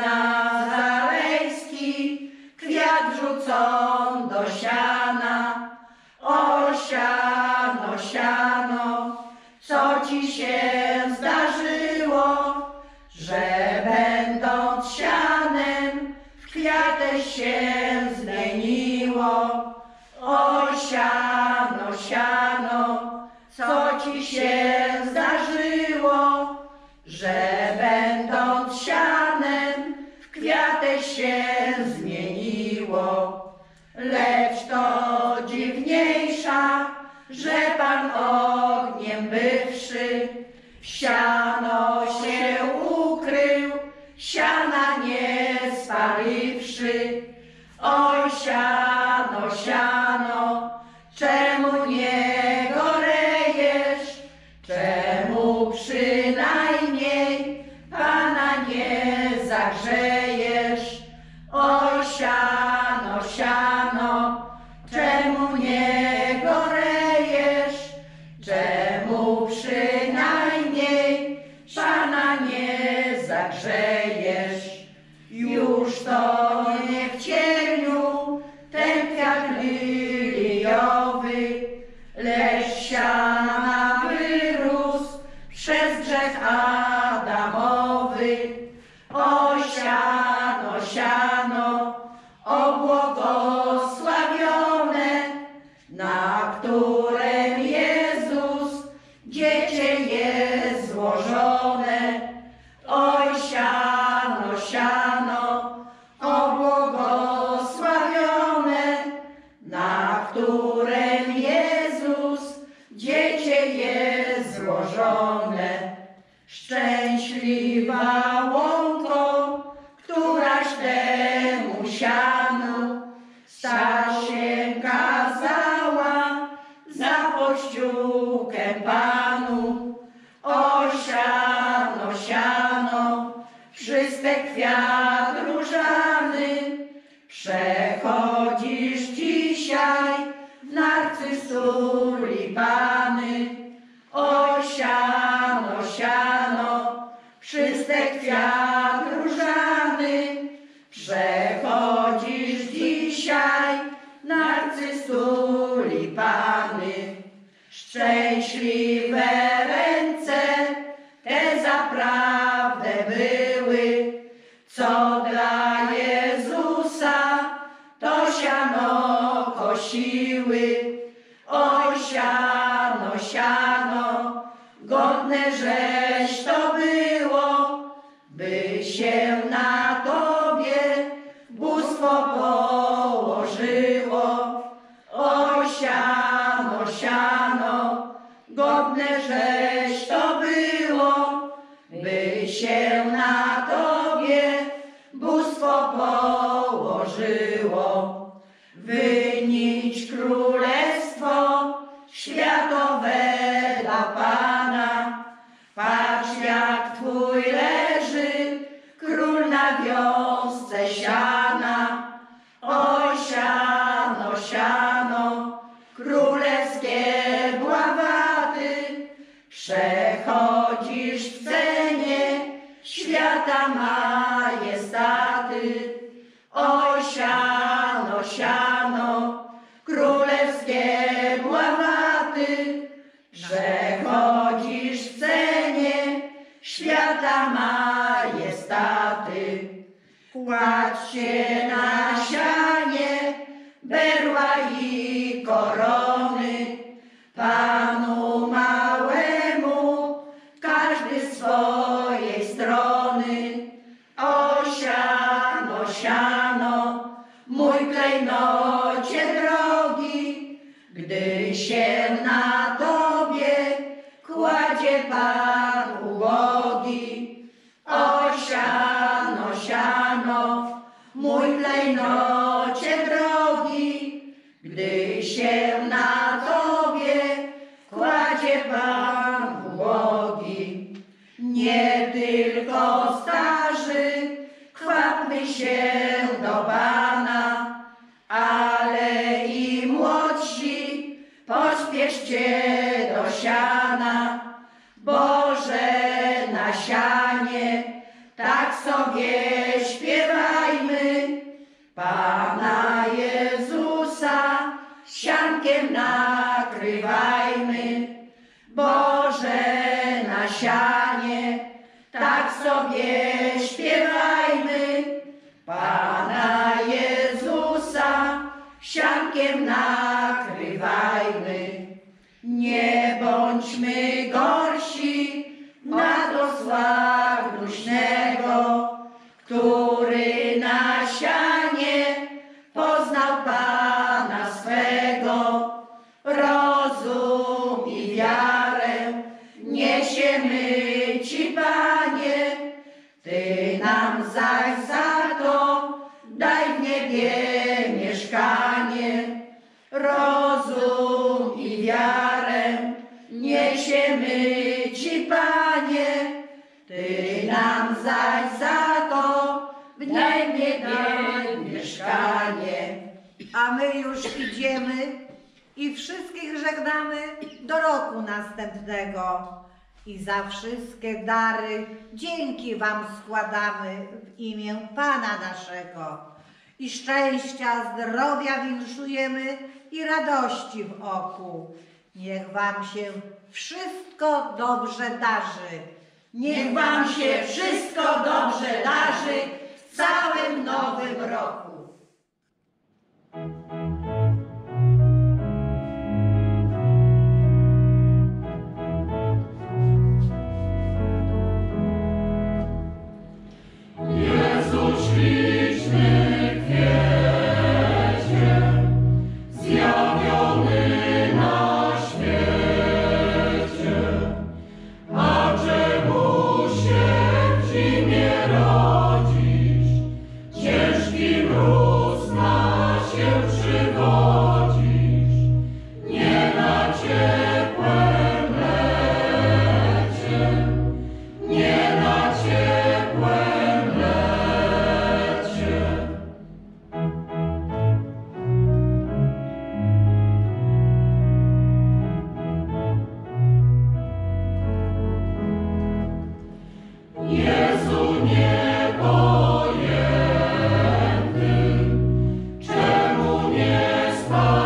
nazarejski kwiat rzucą do siana. O siano, siano, co ci się zdarzyło, że będąc sianem w kwiatę się zmieniło? O siano, siano, co ci się zdarzyło, że będąc sianem w kwiatę się zmieniło? Lecz to dziwniejsza, że Pan ogniem bywszy w siano się ukrył, siana nie spaliwszy. Oj, siano, siano, czemu nie gorejesz? Czemu przynajmniej Pana nie zagrzejesz? Oj, siano, siano, czemu nie gorejesz? Czemu przynajmniej Pana nie zagrzejesz? Już to nie w cieniu ten kwiat liliowy, lecz siana wyrósł przez grzech Adamowy. O siano, siano, o błogosławione, na którym Jezus dziecię jest złożone. Oj, siano, siano, o błogosławione, na którym Jezus dziecię jest złożone. Szczęśliwa łąko, któraś temu sianu stać się kazała za pościółkę Panu. O siano, siano, wszystek kwiat różany, przechodzisz dzisiaj w narcysu tulipany. O siano, siano, wszystek kwiat różany, przechodzisz dzisiaj w narcysu tulipany. Szczęśliwe ręce te zaprawdę były, co dla Jezusa to siano kosiły. O siano, siano, godne żeś to było, by się na tobie bóstwo położyło. O siano, siano, godne żeś to było, by się na tobie bóstwo położyło. Wynić królestwo światowe dla Pana. Patrz, jak Twój leży król na wiosce siana. O siano, siano, królewskie bławaty, Kładźcie na sianie berła i korony, Panu małemu każdy z swojej strony. O siano, siano, mój klejnocie drogi, gdy się na tobie kładzie Pan ubogi. O siano, siano, mój klejnocie drogi, gdy się na tobie kładzie Pan ubogi. Nie tylko starzy chwapmy się do Pana, ale i młodsi pospieszcie do siana. Boże nasianie, tak sobie śpiewajmy, Pana Jezusa siankiem nakrywajmy. Boże nasianie, tak sobie śpiewajmy, Pana Jezusa siankiem nakrywajmy. Nie bądźmy gorsi na osła gnuśnego, który na sianie poznał Pana swego. Rozum i wiarę niesiemy Ci, Panie, Ty nam zaś za to daj w niebie mieszkanie. Rozum i wiarę niesiemy Ci, Panie, Ty nam zaś za to w niebie daj mieszkanie. A my już idziemy i wszystkich żegnamy do roku następnego. I za wszystkie dary dzięki Wam składamy w imię Pana naszego. I szczęścia, zdrowia winszujemy i radości w oku. Niech Wam się wszystko dobrze darzy. Niech Wam się wszystko dobrze darzy w całym nowym roku. Jezu niepojęty, czemu nie spać?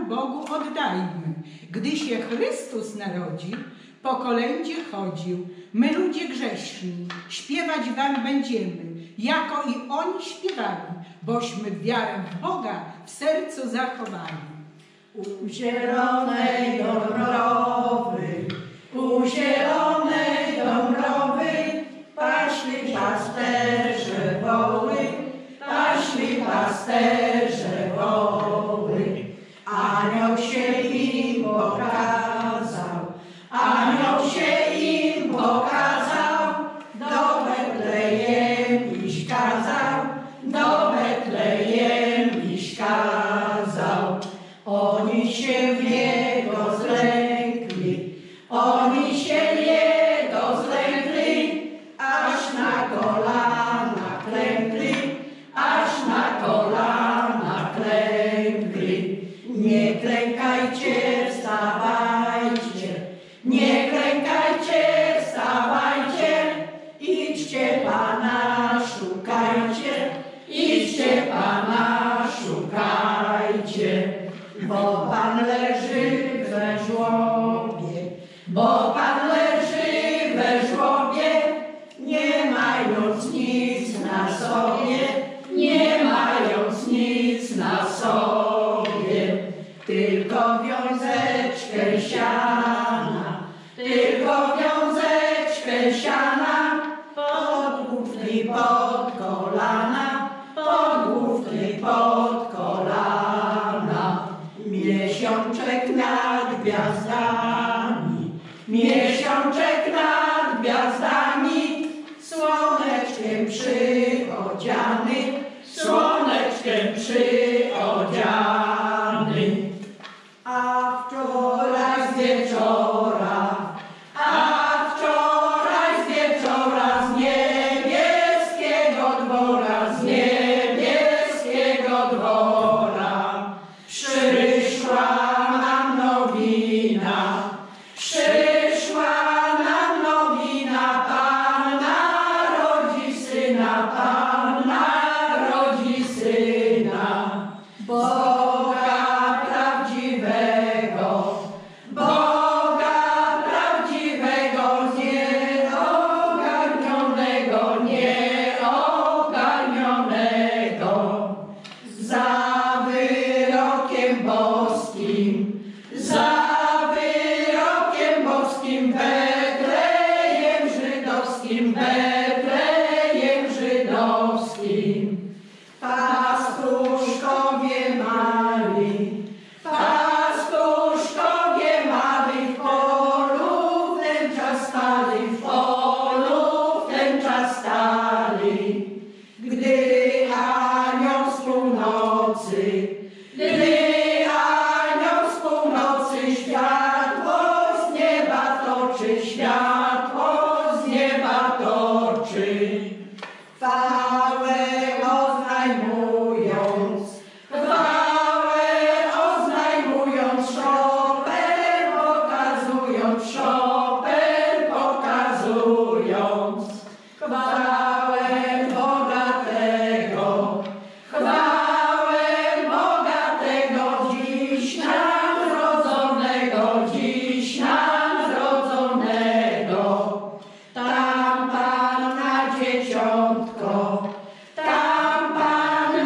Bogu oddajmy. Gdy się Chrystus narodził, po kolędzie chodził. My ludzie grzeszni, śpiewać wam będziemy, jako i oni śpiewali, bośmy wiarę w Boga w sercu zachowali. U zielonej Dąbrowy, u zielonej Dąbrowy, paśli pasterze woły, paśli pasterze woły. Anioł się im pokazał, anioł się im pokazał, do Betlejem iść kazał, do Betlejem iść kazał. Oni się Jego zlękli, oni się Jego zlękli, aż na kolana klękli, aż na kolana klękli. Nie klękajcie, wstawajcie, nie klękajcie, wstawajcie, idźcie Pana szukajcie, idźcie Pana szukajcie. Bo Pan leży we żłobie, bo Pan leży we żłobie, nie mając nic na sobie, nie mając nic na sobie. Tylko wiązeczkę siana, tylko wiązeczkę siana, podgłówki pod kolana, podgłówki pod kolana. Miesiączek nad gwiazdami, miesiączek nad gwiazdami, słoneczkiem przyodziany, słoneczkiem przyodziany. A wczoraj z wieczora, a wczoraj z wieczora, z niebieskiego dwora, z niebieskiego dwora, przyszła nam nowina, przyszła nam nowina, Pan narodzi syna, Pan narodzi syna. Boga prawdziwego, Boga prawdziwego, nieogarnionego, nieogarnionego. Za wyrokiem boskim, za wyrokiem boskim, Betlejem żydowskim, Betlejem żydowskim. Pastuszkowie mali, pastuszkowie mali, w polu w ten czas stali, w polu w ten czas stali. Gdy anioł z północy, gdy anioł z północy światło z nieba toczy, światło z nieba toczy. Chwałę oznajmując, chwałę oznajmując, Chopin pokazując, Chopin pokazując. Chwałę bogatego, chwałę bogatego, dziś nam zrodzonego, dziś nam zrodzonego. Tam Panna Dzieciątko, tam Panna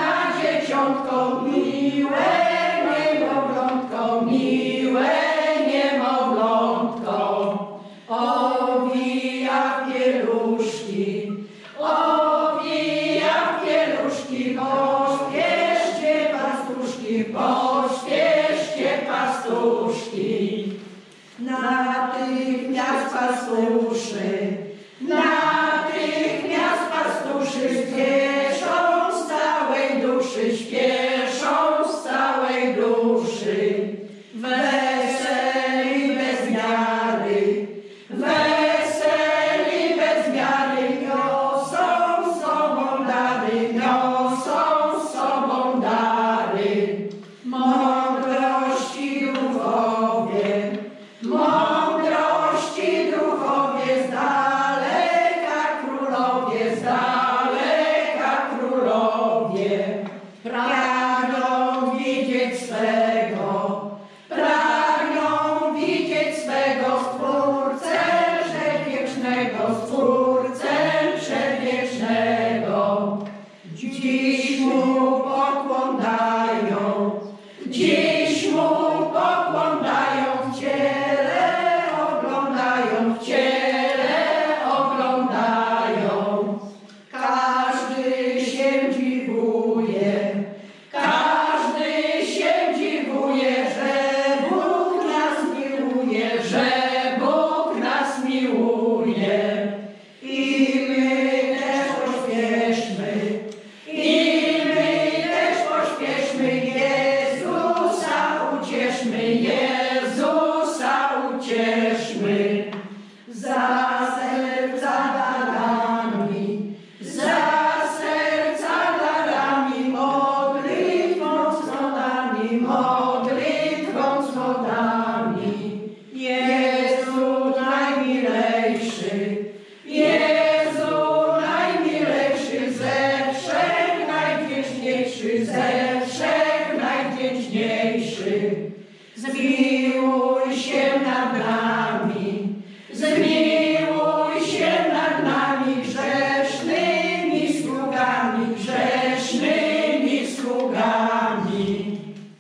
dziś mu pokłon dają, dziś mu pokłon dają, w ciele oglądają, w ciele oglądają. Każdy się dziwuje, każdy się dziwuje, że Bóg nas miłuje, że Bóg nas miłuje. I my też pośpieszmy, i my też pośpieszmy, Jezusa ucieszmy, Jezusa ucieszmy. Za serca darami, za serca darami, modlitwą cnotami, modlitwą cnotami. Jezu najmilejszy, Jezu najmilejszy, ze wszech najwdzięczniejszy, ze wszech najwdzięczniejszy. Zmiłuj się nad nami, zmiłuj się nad nami, grzesznymi sługami, grzesznymi sługami.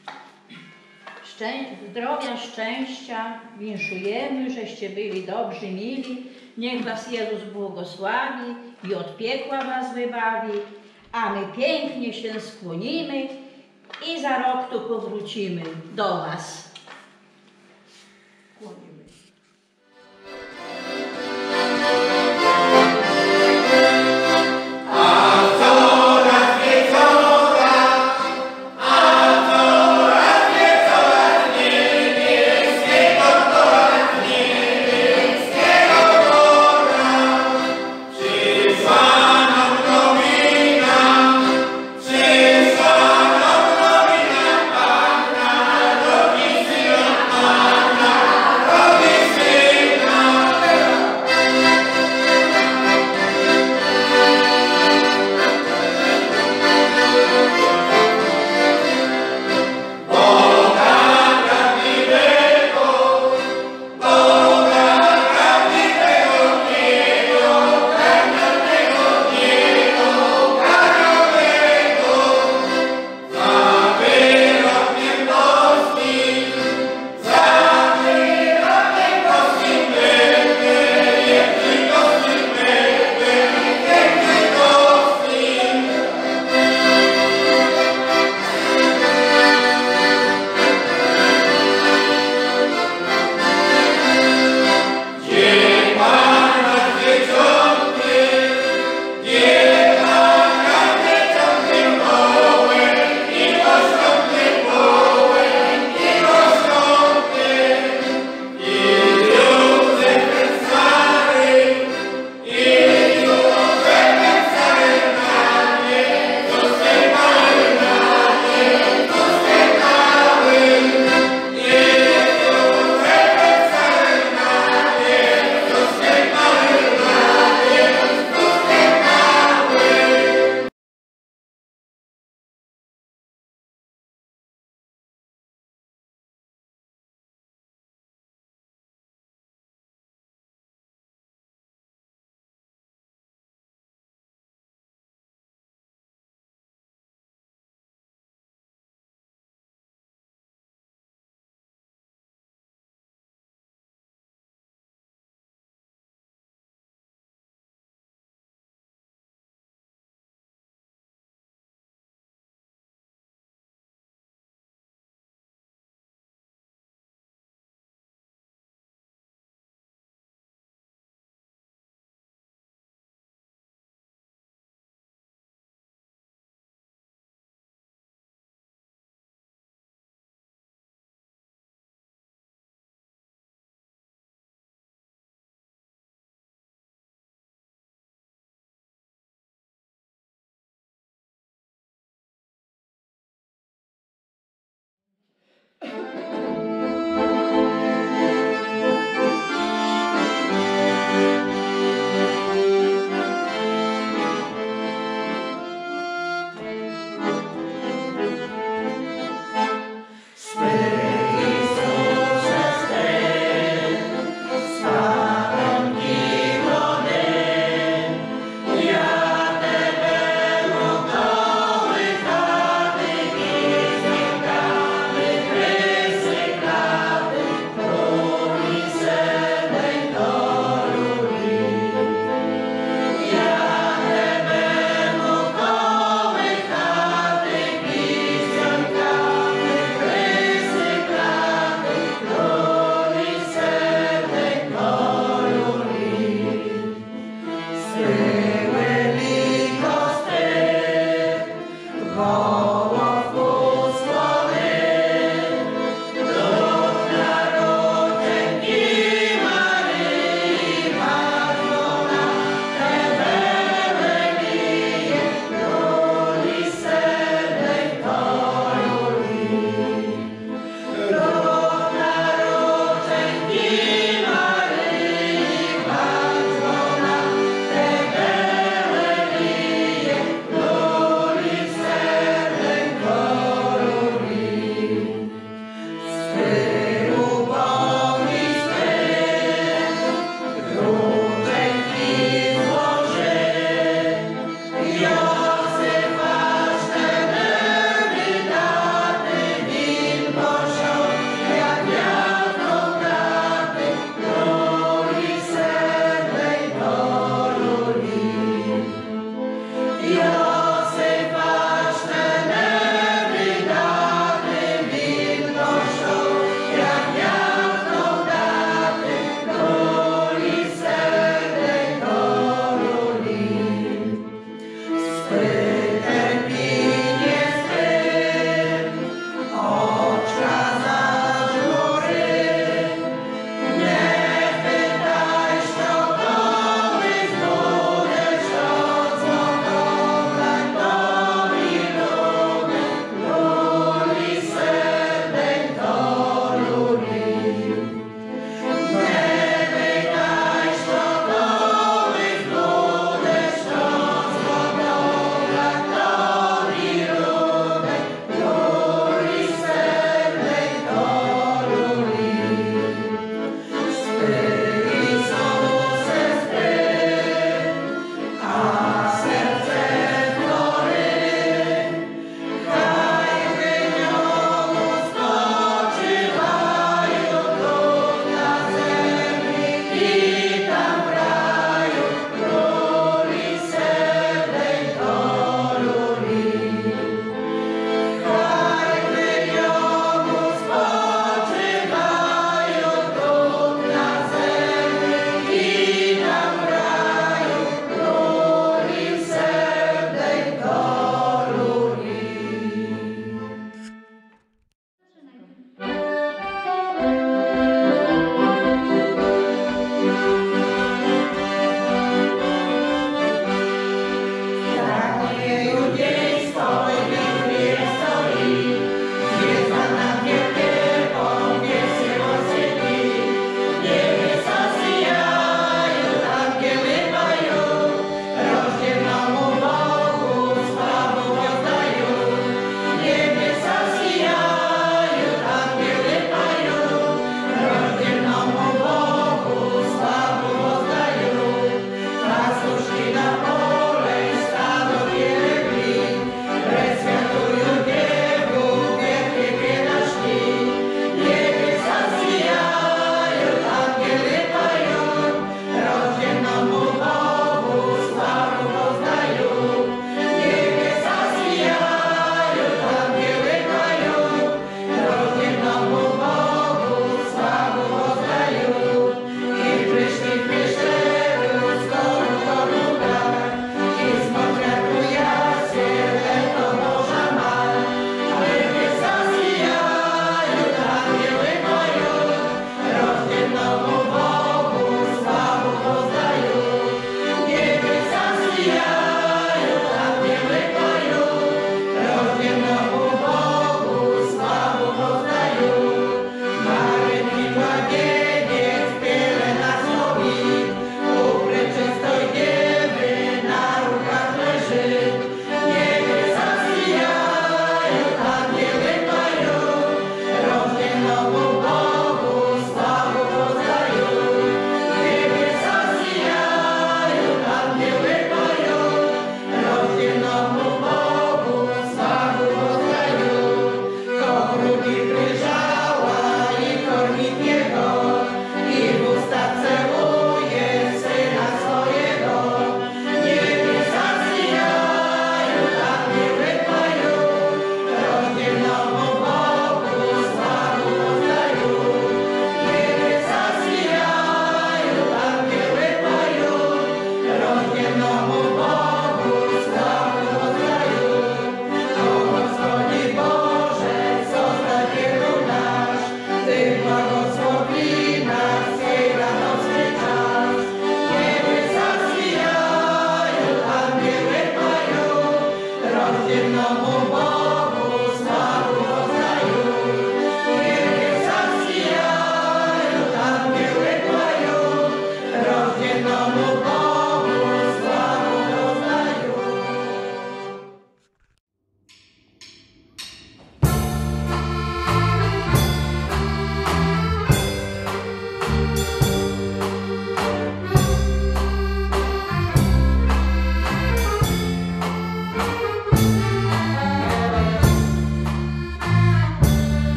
Zdrowia, szczęścia winszujemy, żeście byli dobrzy, mili. Niech was Jezus błogosławi i od piekła was wybawi, a my pięknie się skłonimy i za rok tu powrócimy do was. Przyszła nam nowina, Panna do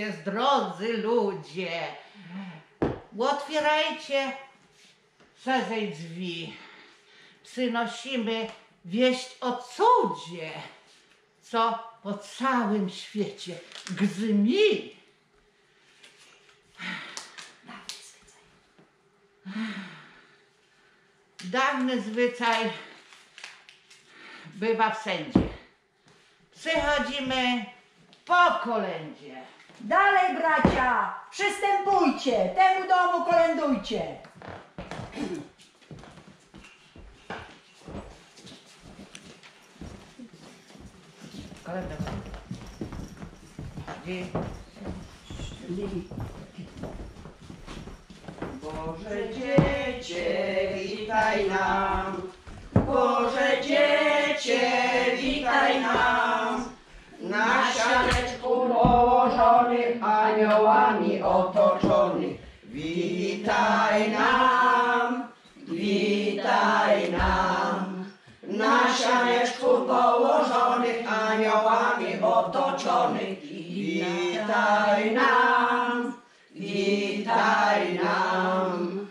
jest, drodzy ludzie. Otwierajcie szerzej drzwi. Przynosimy wieść o cudzie, co po całym świecie grzmi. Dawny zwyczaj bywa wszędzie. Przychodzimy po kolędzie. Dalej, bracia, przystępujcie, temu domu kolędujcie. Kolęda. Boże Dziecię, witaj nam. Boże Dziecię, witaj nam. Na sianeczku położonych, aniołami otoczonych. Witaj nam, witaj nam. Na sianeczku położonych, aniołami otoczonych. Witaj nam, witaj nam.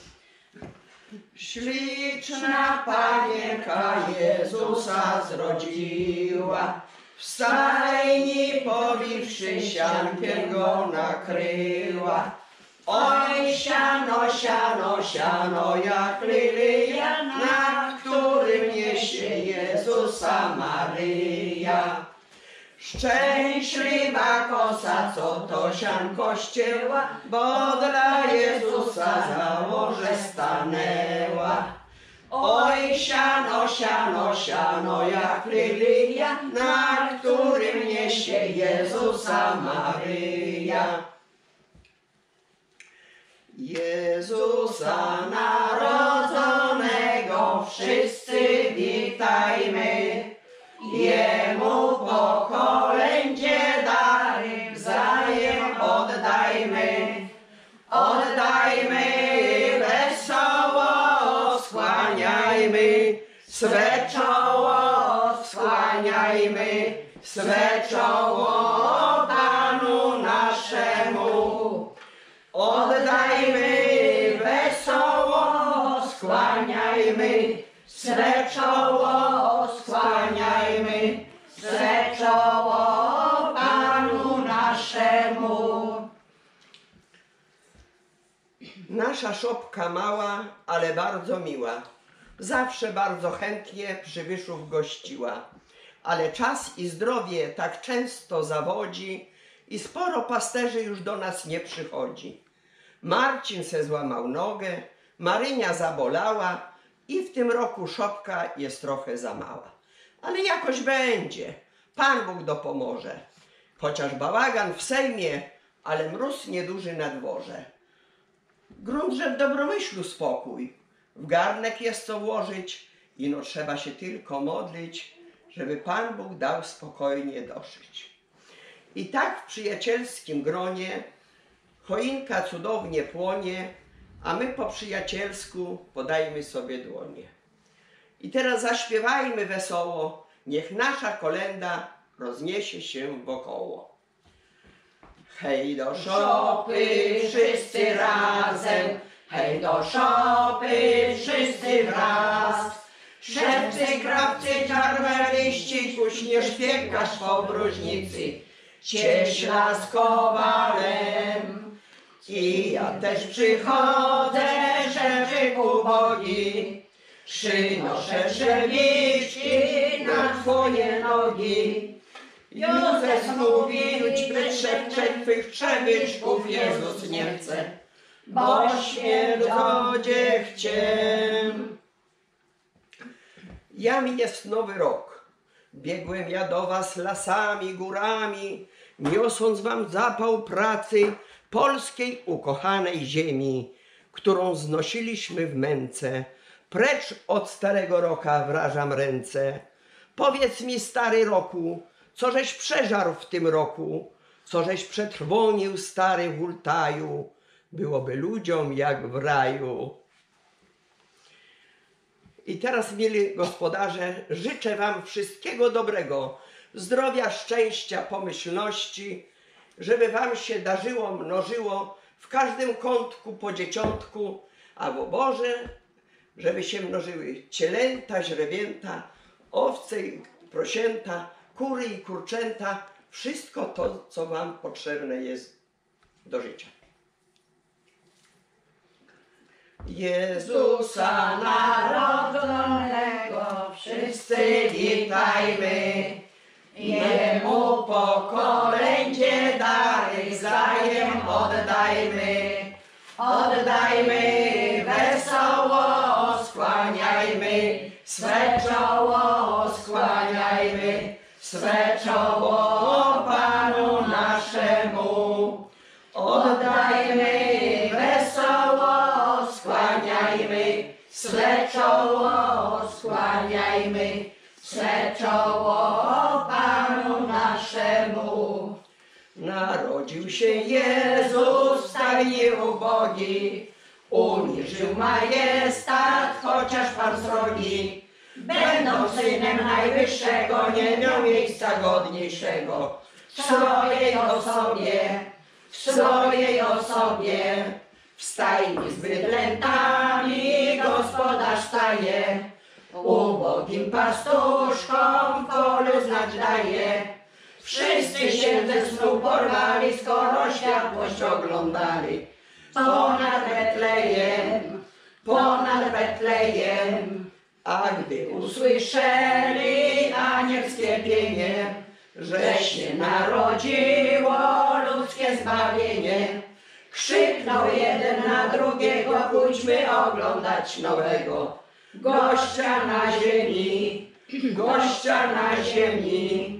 Śliczna Panienka Jezusa zrodziła, w stajni powiwszy siankiem go nakryła. Oj, siano, siano, siano, jak lilia, na którym niesie Jezusa Maryja. Szczęśliwa kosa, co to sianko ścięła, bo dla Jezusa za łoże stanęła. Oj, siano, siano, siano, jak lilia, na którym niesie Jezusa Maryja. Jezusa narodzonego wszyscy witajmy, Jemu po kolędzie dary wzajem oddajmy. Oddajmy wesoło, skłaniajmy swe czoło, skłaniajmy swe czoło Panu naszemu. Oddajmy wesoło, skłaniajmy swe czoło, skłaniajmy swe czoło Panu naszemu. Nasza szopka mała, ale bardzo miła. Zawsze bardzo chętnie przybyszów gościła. Ale czas i zdrowie tak często zawodzi i sporo pasterzy już do nas nie przychodzi. Marcin se złamał nogę, Marynia zabolała i w tym roku szopka jest trochę za mała. Ale jakoś będzie, Pan Bóg dopomoże. Chociaż bałagan w Sejmie, ale mróz nieduży na dworze. Grunt, że w Dobromyślu spokój, w garnek jest co włożyć, ino trzeba się tylko modlić, żeby Pan Bóg dał spokojnie doszyć. I tak w przyjacielskim gronie choinka cudownie płonie, a my po przyjacielsku podajmy sobie dłonie. I teraz zaśpiewajmy wesoło, niech nasza kolęda rozniesie się wokoło. Hej do szopy wszyscy razem, hej do szopy wszyscy wraz. Szewcy, krawcy, czarmeliści, kuśnie szpiekarz po próżnicy, cieśla z kowalem. I ja też przychodzę, żeby ubogi, przynoszę trzewiczki na twoje nogi. Józef mówi, idźmy trzech twych trzewyczków, Jezus nie chce, bo śmierdzą dziechciem. Jam jest nowy rok, biegłem ja do was lasami, górami, niosąc wam zapał pracy polskiej ukochanej ziemi, którą znosiliśmy w męce. Precz od starego roka wrażam ręce. Powiedz mi, stary roku, co żeś przeżarł w tym roku, co żeś przetrwonił, stary hultaju, byłoby ludziom jak w raju. I teraz, mieli gospodarze, życzę wam wszystkiego dobrego, zdrowia, szczęścia, pomyślności żeby wam się darzyło, mnożyło w każdym kątku po dzieciątku, a w oborze, żeby się mnożyły cielęta, źrebięta, owce i prosięta, kury i kurczęta, wszystko to, co wam potrzebne jest do życia. Jezusa narodzonego wszyscy witajmy, Jemu po kolędzie dary wzajem oddajmy. Oddajmy, wesoło skłaniajmy, swe czoło skłaniajmy, swe czoło Panu naszemu. Oddajmy, wesoło skłaniajmy, swe czoło skłaniajmy, swe czoło Panu naszemu. Narodził się Jezus w stajni ubogi, uniżył majestat, chociaż Pan srogi. Będąc Synem Najwyższego, nie miał miejsca godniejszego. W swojej osobie, w stajni z bydlętami gospodarz staje. Ubogim pastuszkom w polu znać daje. Wszyscy się ze snu porwali, skoro światłość oglądali. Ponad Betlejem, a gdy usłyszeli anielskie pienie, że się narodziło ludzkie zbawienie, krzyknął jeden na drugiego, pójdźmy oglądać nowego gościa na ziemi, gościa na ziemi.